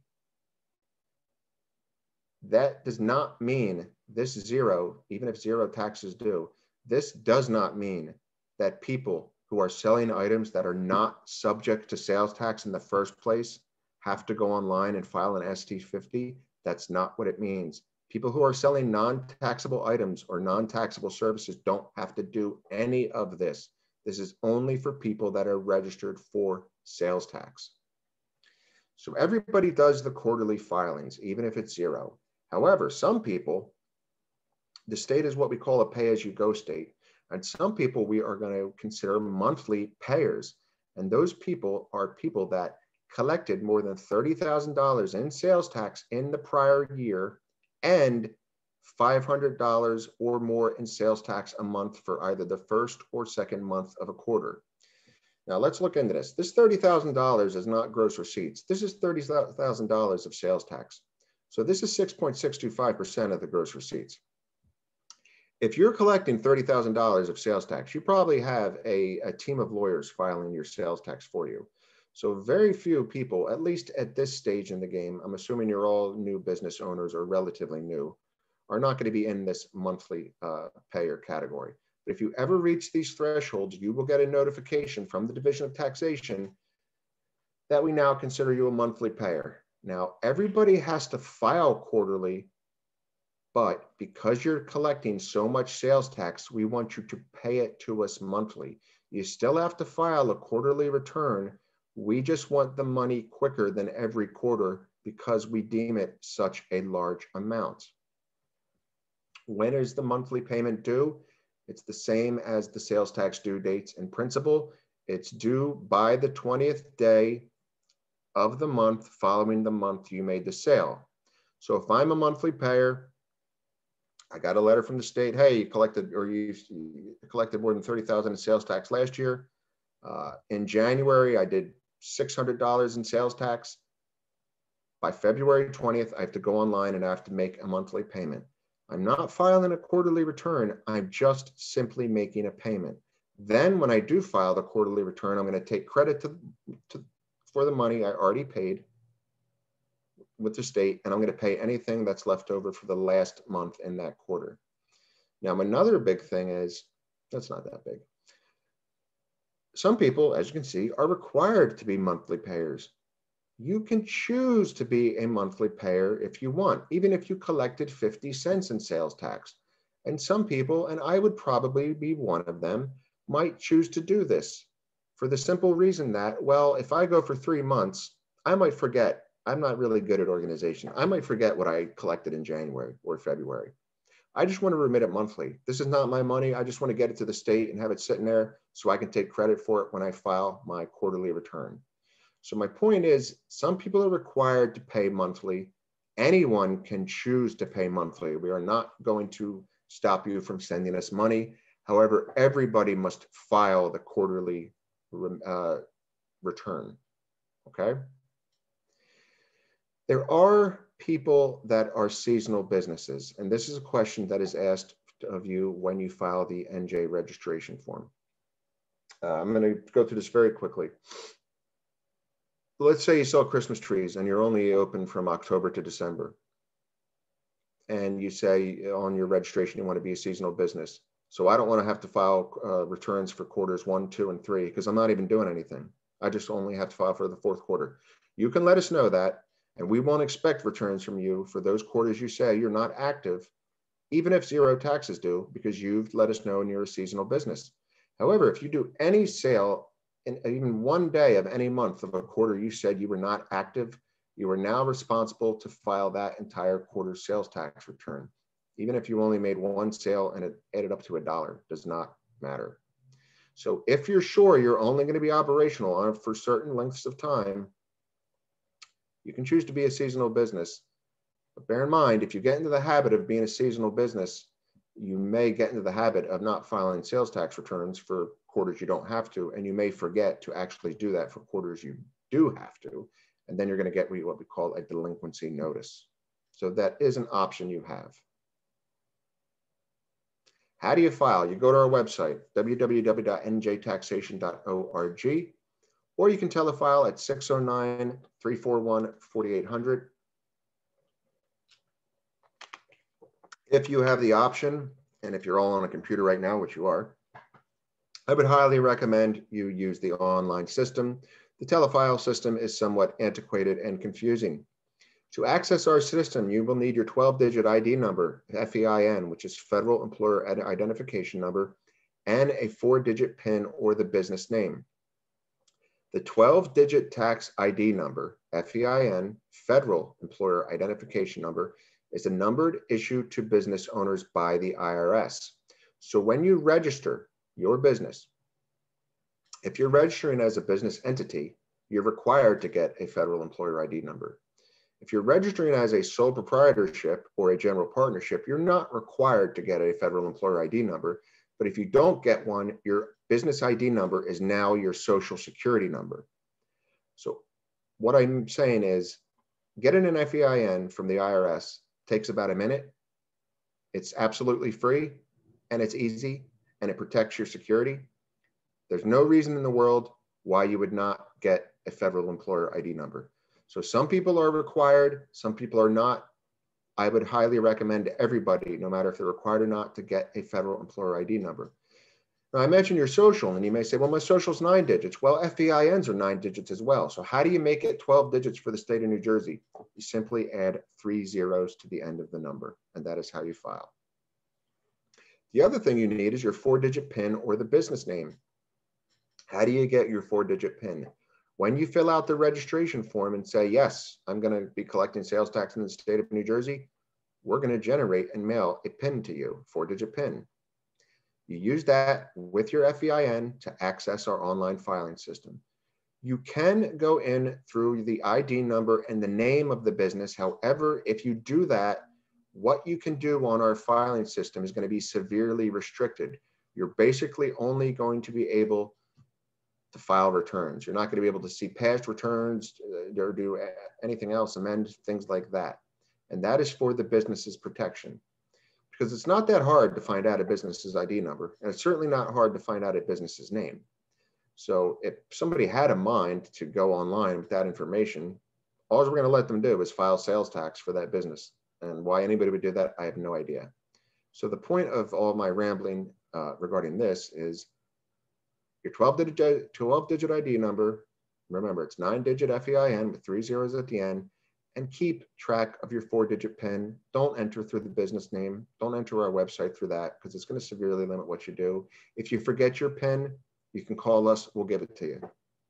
[SPEAKER 2] That does not mean this zero, even if zero tax is due, this does not mean that people who are selling items that are not subject to sales tax in the first place have to go online and file an S T fifty. That's not what it means. People who are selling non-taxable items or non-taxable services don't have to do any of this. This is only for people that are registered for sales tax. So everybody does the quarterly filings, even if it's zero. However, some people, the state is what we call a pay-as-you-go state. And some people we are going to consider monthly payers. And those people are people that collected more than thirty thousand dollars in sales tax in the prior year and five hundred dollars or more in sales tax a month for either the first or second month of a quarter. Now let's look into this. This thirty thousand dollars is not gross receipts. This is thirty thousand dollars of sales tax. So this is six point six two five percent of the gross receipts. If you're collecting thirty thousand dollars of sales tax, you probably have a, a team of lawyers filing your sales tax for you. So very few people, at least at this stage in the game, I'm assuming you're all new business owners or relatively new, are not going to be in this monthly uh, payer category. But if you ever reach these thresholds, you will get a notification from the Division of Taxation that we now consider you a monthly payer. Now, everybody has to file quarterly, but because you're collecting so much sales tax, we want you to pay it to us monthly. You still have to file a quarterly return. We just want the money quicker than every quarter because we deem it such a large amount. When is the monthly payment due? It's the same as the sales tax due dates in principle. It's due by the twentieth day of the month following the month you made the sale. So if I'm a monthly payer, I got a letter from the state, hey, you collected or you, you collected more than thirty thousand dollars in sales tax last year. Uh, in January, I did six hundred dollars in sales tax. By February twentieth, I have to go online and I have to make a monthly payment. I'm not filing a quarterly return. I'm just simply making a payment. Then when I do file the quarterly return, I'm going to take credit to, to, for the money I already paid with the state, and I'm going to pay anything that's left over for the last month in that quarter. Now, another big thing is, that's not that big. Some people, as you can see, are required to be monthly payers. You can choose to be a monthly payer if you want, even if you collected fifty cents in sales tax. And some people, and I would probably be one of them, might choose to do this for the simple reason that, well, if I go for three months, I might forget. I'm not really good at organization. I might forget what I collected in January or February. I just want to remit it monthly. This is not my money. I just want to get it to the state and have it sitting there so I can take credit for it when I file my quarterly return. So my point is, some people are required to pay monthly. Anyone can choose to pay monthly. We are not going to stop you from sending us money. However, everybody must file the quarterly uh, return, okay? There are people that are seasonal businesses, and this is a question that is asked of you when you file the N J registration form. Uh, I'm going to go through this very quickly. Let's say you sell Christmas trees and you're only open from October to December. And you say on your registration, you want to be a seasonal business. So I don't want to have to file uh, returns for quarters one, two, and three, because I'm not even doing anything. I just only have to file for the fourth quarter. You can let us know that, and we won't expect returns from you for those quarters you say you're not active, even if zero tax is due, because you've let us know and you're a seasonal business. However, if you do any sale in even one day of any month of a quarter you said you were not active, you are now responsible to file that entire quarter's sales tax return. Even if you only made one sale and it added up to a dollar, does not matter. So if you're sure you're only going to be operational on for certain lengths of time, you can choose to be a seasonal business. But bear in mind, if you get into the habit of being a seasonal business, you may get into the habit of not filing sales tax returns for quarters you don't have to, and you may forget to actually do that for quarters you do have to, and then you're going to get what we call a delinquency notice. So that is an option you have. How do you file? You go to our website, w w w dot n j taxation dot org, or you can telefile at six oh nine, three four one, four eight hundred. If you have the option, and if you're all on a computer right now, which you are, I would highly recommend you use the online system. The telefile system is somewhat antiquated and confusing. To access our system, you will need your twelve digit I D number, F E I N, which is Federal Employer Identification Number, and a four digit PIN or the business name. The twelve digit tax I D number, F E I N, Federal Employer Identification Number, is a numbered issued to business owners by the I R S. So when you register your business, if you're registering as a business entity, you're required to get a Federal Employer I D number. If you're registering as a sole proprietorship or a general partnership, you're not required to get a Federal Employer I D number. But if you don't get one, your business I D number is now your Social Security number. So what I'm saying is, getting an F E I N from the I R S takes about a minute. It's absolutely free, and it's easy, and it protects your security. There's no reason in the world why you would not get a Federal Employer I D number. So some people are required, some people are not. I would highly recommend everybody, no matter if they're required or not, to get a Federal Employer I D number. Now, I mentioned your social, and you may say, well, my social's nine digits. Well, F E I Ns are nine digits as well. So how do you make it twelve digits for the state of New Jersey? You simply add three zeros to the end of the number, and that is how you file. The other thing you need is your four digit PIN or the business name. How do you get your four digit PIN? When you fill out the registration form and say, yes, I'm going to be collecting sales tax in the state of New Jersey, we're going to generate and mail a PIN to you, four digit PIN. You use that with your F E I N to access our online filing system. You can go in through the I D number and the name of the business. However, if you do that, what you can do on our filing system is going to be severely restricted. You're basically only going to be able to file returns. You're not going to be able to see past returns or do anything else, amend things like that. And that is for the business's protection. Because it's not that hard to find out a business's I D number, and it's certainly not hard to find out a business's name. So if somebody had a mind to go online with that information, all we're going to let them do is file sales tax for that business. And why anybody would do that, I have no idea. So the point of all my rambling uh, regarding this is, your twelve digit, twelve digit I D number. Remember, it's nine digit F E I N with three zeros at the end, and keep track of your four digit PIN. Don't enter through the business name. Don't enter our website through that because it's going to severely limit what you do. If you forget your PIN, you can call us, we'll give it to you.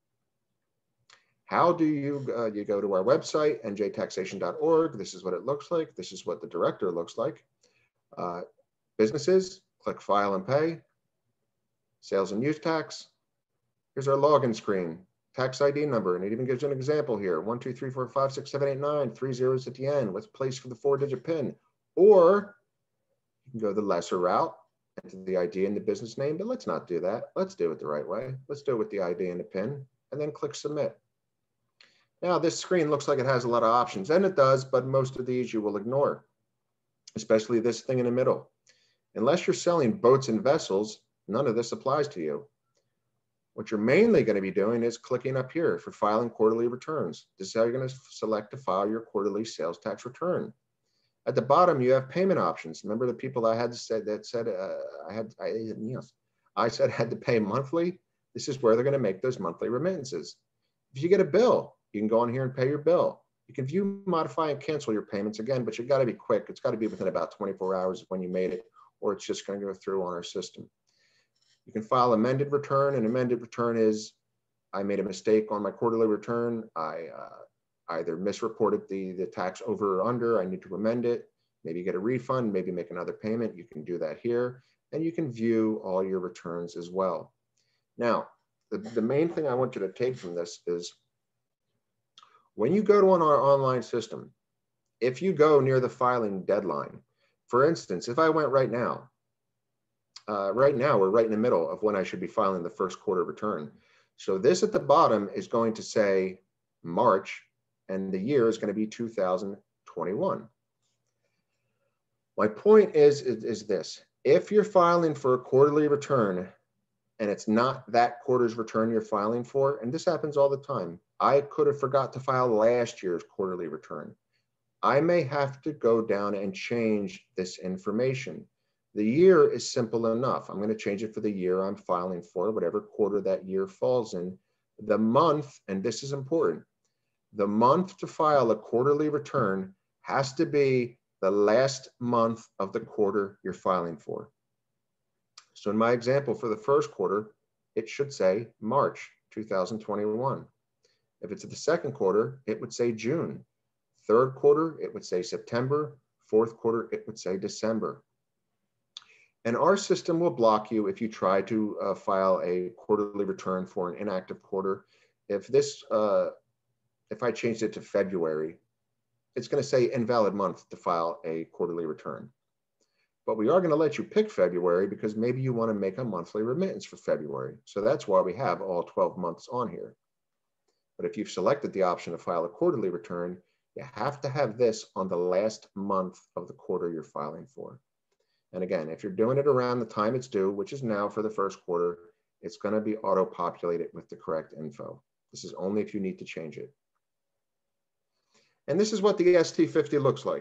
[SPEAKER 2] How do you, uh, you go to our website, N J taxation dot org. This is what it looks like. This is what the director looks like. Uh, businesses, click file and pay. Sales and use tax. Here's our login screen. Tax I D number, and it even gives you an example here. One, two, three, four, five, six, seven, eight, nine, three zeros at the end. What's placed for the four digit PIN? Or you can go the lesser route, enter the I D and the business name, but let's not do that. Let's do it the right way. Let's do it with the I D and the PIN, and then click submit. Now this screen looks like it has a lot of options, and it does, but most of these you will ignore, especially this thing in the middle. Unless you're selling boats and vessels, none of this applies to you. What you're mainly going to be doing is clicking up here for filing quarterly returns. This is how you're going to select to file your quarterly sales tax return. At the bottom, you have payment options. Remember the people I had said that said uh, I had I, yes, I said had to pay monthly. This is where they're going to make those monthly remittances. If you get a bill, you can go on here and pay your bill. You can view, modify, and cancel your payments again, but you've got to be quick. It's got to be within about twenty-four hours when you made it, or it's just going to go through on our system. You can file amended return. An amended return is, I made a mistake on my quarterly return. I uh, either misreported the, the tax over or under. I need to amend it. Maybe get a refund, maybe make another payment. You can do that here. And you can view all your returns as well. Now, the, the main thing I want you to take from this is when you go to an, our online system, if you go near the filing deadline, for instance, if I went right now, Uh, right now, we're right in the middle of when I should be filing the first quarter return. So this at the bottom is going to say March, and the year is going to be two thousand twenty-one. My point is, is, is this. If you're filing for a quarterly return and it's not that quarter's return you're filing for, and this happens all the time, I could have forgot to file last year's quarterly return. I may have to go down and change this information. The year is simple enough. I'm going to change it for the year I'm filing for, whatever quarter that year falls in. The month, and this is important, the month to file a quarterly return has to be the last month of the quarter you're filing for. So in my example for the first quarter, it should say March two thousand twenty-one. If it's the second quarter, it would say June. Third quarter, it would say September. Fourth quarter, it would say December. And our system will block you if you try to uh, file a quarterly return for an inactive quarter. If this, uh, if I changed it to February, it's going to say invalid month to file a quarterly return. But we are going to let you pick February because maybe you want to make a monthly remittance for February. So that's why we have all twelve months on here. But if you've selected the option to file a quarterly return, you have to have this on the last month of the quarter you're filing for. And again, if you're doing it around the time it's due, which is now for the first quarter, it's going to be auto-populated with the correct info. This is only if you need to change it. And this is what the S T fifty looks like.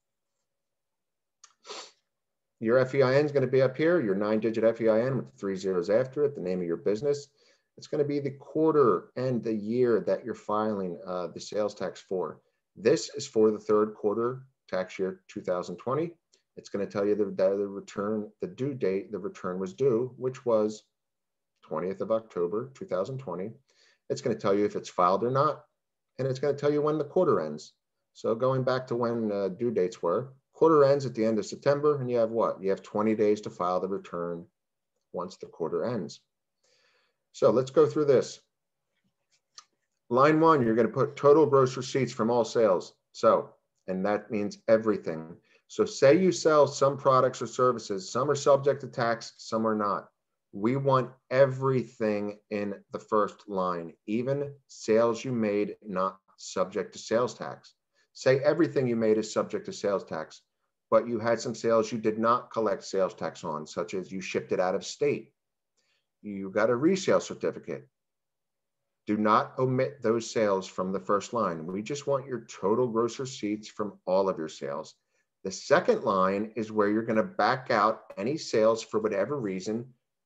[SPEAKER 2] Your F E I N is going to be up here, your nine digit F E I N with three zeros after it, the name of your business. It's going to be the quarter and the year that you're filing uh, the sales tax for. This is for the third quarter tax year two thousand twenty. It's going to tell you the, the return, the due date the return was due, which was twentieth of October two thousand twenty. It's going to tell you if it's filed or not, and it's going to tell you when the quarter ends. So going back to when uh, due dates were, quarter ends at the end of September, and you have what? You have twenty days to file the return once the quarter ends. So let's go through this. Line one, you're going to put total gross receipts from all sales. So, and that means everything. So say you sell some products or services, some are subject to tax, some are not. We want everything in the first line, even sales you made not subject to sales tax. Say everything you made is subject to sales tax, but you had some sales you did not collect sales tax on, such as you shipped it out of state. You got a resale certificate. Do not omit those sales from the first line. We just want your total gross receipts from all of your sales. The second line is where you're going to back out any sales for whatever reason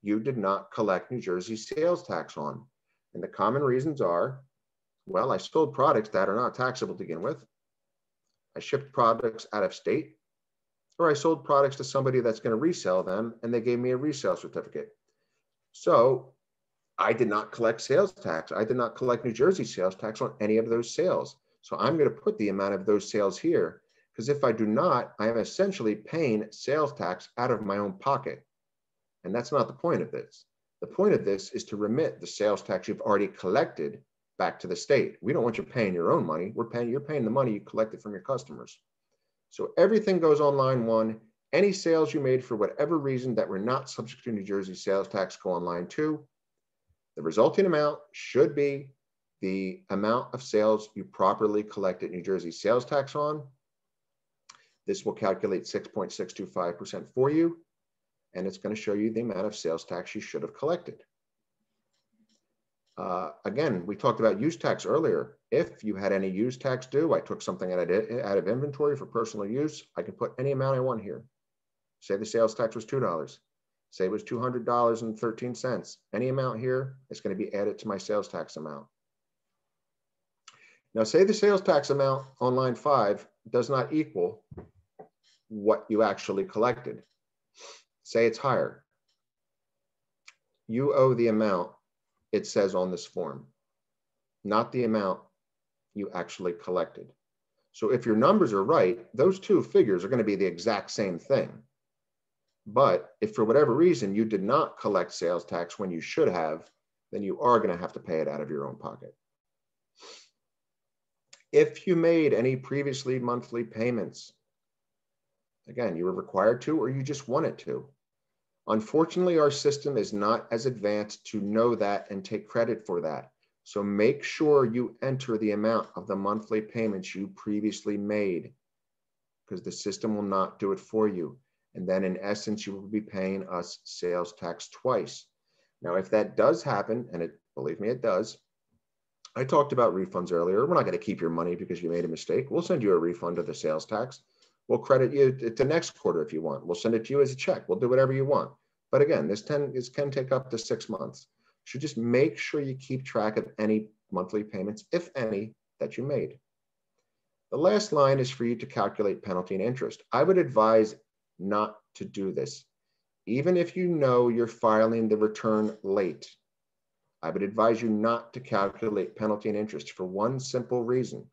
[SPEAKER 2] you did not collect New Jersey sales tax on. And the common reasons are, well, I sold products that are not taxable to begin with. I shipped products out of state, or I sold products to somebody that's going to resell them and they gave me a resale certificate. So I did not collect sales tax. I did not collect New Jersey sales tax on any of those sales. So I'm going to put the amount of those sales here, because if I do not, I am essentially paying sales tax out of my own pocket. And that's not the point of this. The point of this is to remit the sales tax you've already collected back to the state. We don't want you paying your own money. We're paying, you're paying the money you collected from your customers. So everything goes on line one. Any sales you made for whatever reason that were not subject to New Jersey sales tax go on line two. The resulting amount should be the amount of sales you properly collected New Jersey sales tax on. This will calculate six point six two five percent for you, and it's going to show you the amount of sales tax you should have collected. Uh, again, we talked about use tax earlier. If you had any use tax due, I took something out of, out of inventory for personal use, I can put any amount I want here. Say the sales tax was two dollars. Say it was two hundred dollars and thirteen cents. Any amount here is going to be added to my sales tax amount. Now, say the sales tax amount on line five does not equal what you actually collected. Say it's higher. You owe the amount it says on this form, not the amount you actually collected. So if your numbers are right, those two figures are going to be the exact same thing. But if for whatever reason you did not collect sales tax when you should have, then you are going to have to pay it out of your own pocket. If you made any previously monthly payments, again, you were required to or you just wanted to. Unfortunately, our system is not as advanced to know that and take credit for that. So make sure you enter the amount of the monthly payments you previously made, because the system will not do it for you. And then in essence, you will be paying us sales tax twice. Now, if that does happen, and it, believe me, it does, I talked about refunds earlier. We're not going to keep your money because you made a mistake. We'll send you a refund of the sales tax. We'll credit you to next quarter if you want. We'll send it to you as a check. We'll do whatever you want. But again, this, ten, this can take up to six months. So just make sure you keep track of any monthly payments, if any, that you made. The last line is for you to calculate penalty and interest. I would advise not to do this. Even if you know you're filing the return late, I would advise you not to calculate penalty and interest for one simple reason.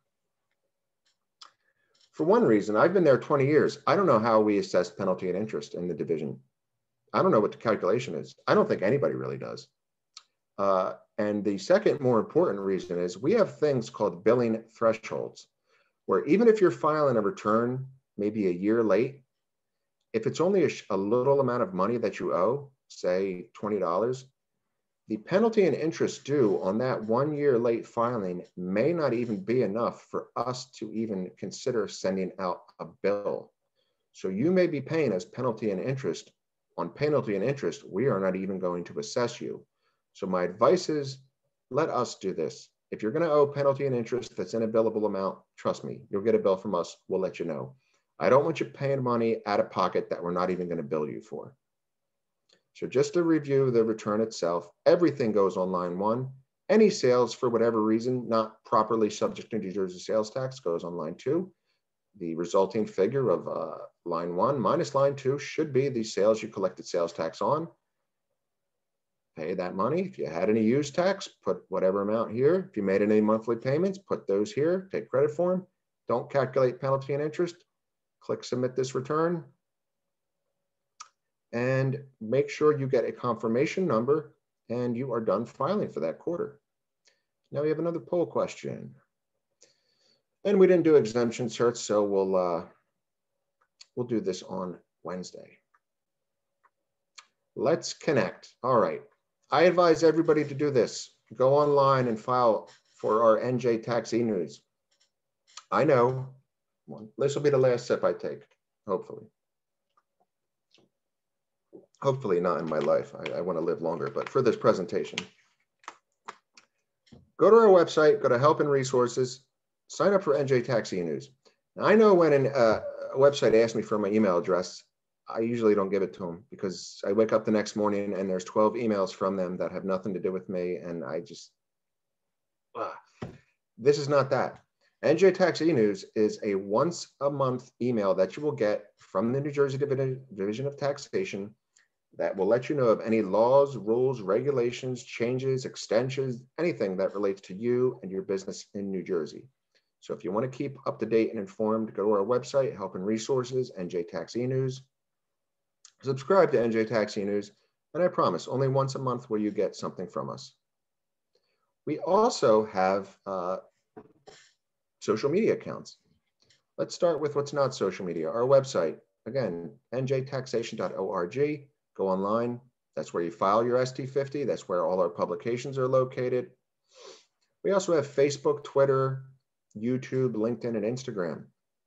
[SPEAKER 2] For one reason, I've been there twenty years. I don't know how we assess penalty and interest in the division. I don't know what the calculation is. I don't think anybody really does. Uh, and the second more important reason is we have things called billing thresholds, where even if you're filing a return maybe a year late, if it's only a, a little amount of money that you owe, say twenty dollars, the penalty and interest due on that one year late filing may not even be enough for us to even consider sending out a bill. So you may be paying us penalty and interest. On penalty and interest, we are not even going to assess you. So my advice is, let us do this. If you're going to owe penalty and interest that's in a billable amount, trust me, you'll get a bill from us. We'll let you know. I don't want you paying money out of pocket that we're not even going to bill you for. So just to review the return itself, everything goes on line one. Any sales for whatever reason not properly subject to New Jersey sales tax goes on line two. The resulting figure of uh, line one minus line two should be the sales you collected sales tax on. Pay that money. If you had any use tax, put whatever amount here. If you made any monthly payments, put those here, take credit for them. Don't calculate penalty and interest. Click submit this return. And make sure you get a confirmation number and you are done filing for that quarter. Now we have another poll question. And we didn't do exemption certs, so we'll, uh, we'll do this on Wednesday. Let's connect. All right. I advise everybody to do this. Go online and file for our N J Tax E-News. I know this will be the last sip I take, hopefully. Hopefully not in my life. I, I want to live longer, but for this presentation. Go to our website, go to Help and Resources, sign up for N J Tax E-News. Now, I know when an, uh, a website asks me for my email address, I usually don't give it to them because I wake up the next morning and there's twelve emails from them that have nothing to do with me. And I just, uh, this is not that. N J Tax E-News is a once a month email that you will get from the New Jersey Division of Taxation that will let you know of any laws, rules, regulations, changes, extensions, anything that relates to you and your business in New Jersey. So if you want to keep up to date and informed, go to our website, Help and Resources, N J Tax E-News. Subscribe to N J Tax E-News, and I promise only once a month will you get something from us. We also have uh, social media accounts. Let's start with what's not social media. Our website, again, N J taxation dot org. Go online. That's where you file your S T fifty. That's where all our publications are located. We also have Facebook, Twitter, YouTube, LinkedIn, and Instagram.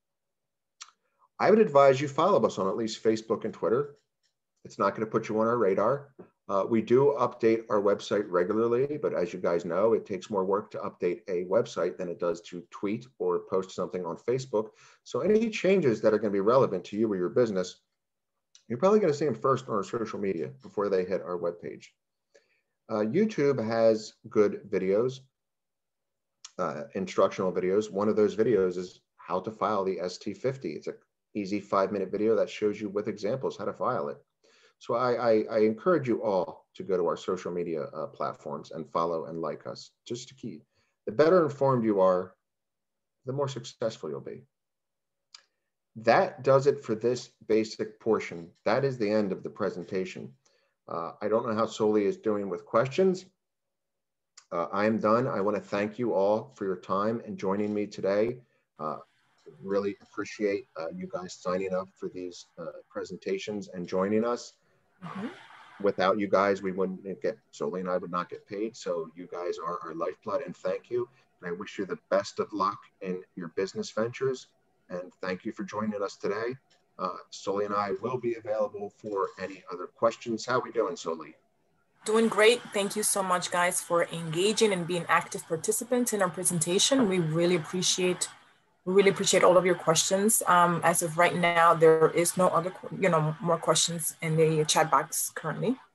[SPEAKER 2] I would advise you follow us on at least Facebook and Twitter. It's not going to put you on our radar. Uh, we do update our website regularly, but as you guys know, it takes more work to update a website than it does to tweet or post something on Facebook. So any changes that are going to be relevant to you or your business, you're probably going to see them first on our social media before they hit our webpage. Uh, YouTube has good videos, uh, instructional videos. One of those videos is how to file the S T fifty. It's an easy five minute video that shows you with examples how to file it. So I, I, I encourage you all to go to our social media uh, platforms and follow and like us, just to keep. The better informed you are, the more successful you'll be. That does it for this basic portion. That is the end of the presentation. Uh, I don't know how Soli is doing with questions. Uh, I am done. I want to thank you all for your time and joining me today. Uh, really appreciate uh, you guys signing up for these uh, presentations and joining us. Mm-hmm. Without you guys, we wouldn't get, Soli and I would not get paid. So you guys are our lifeblood, and thank you. And I wish you the best of luck in your business ventures. And thank you for joining us today. Uh, Soli and I will be available for any other questions. How are we doing, Soli?
[SPEAKER 3] Doing great. Thank you so much, guys, for engaging and being active participants in our presentation. We really appreciate We really appreciate all of your questions. Um, as of right now, there is no other, you know, more questions in the chat box currently.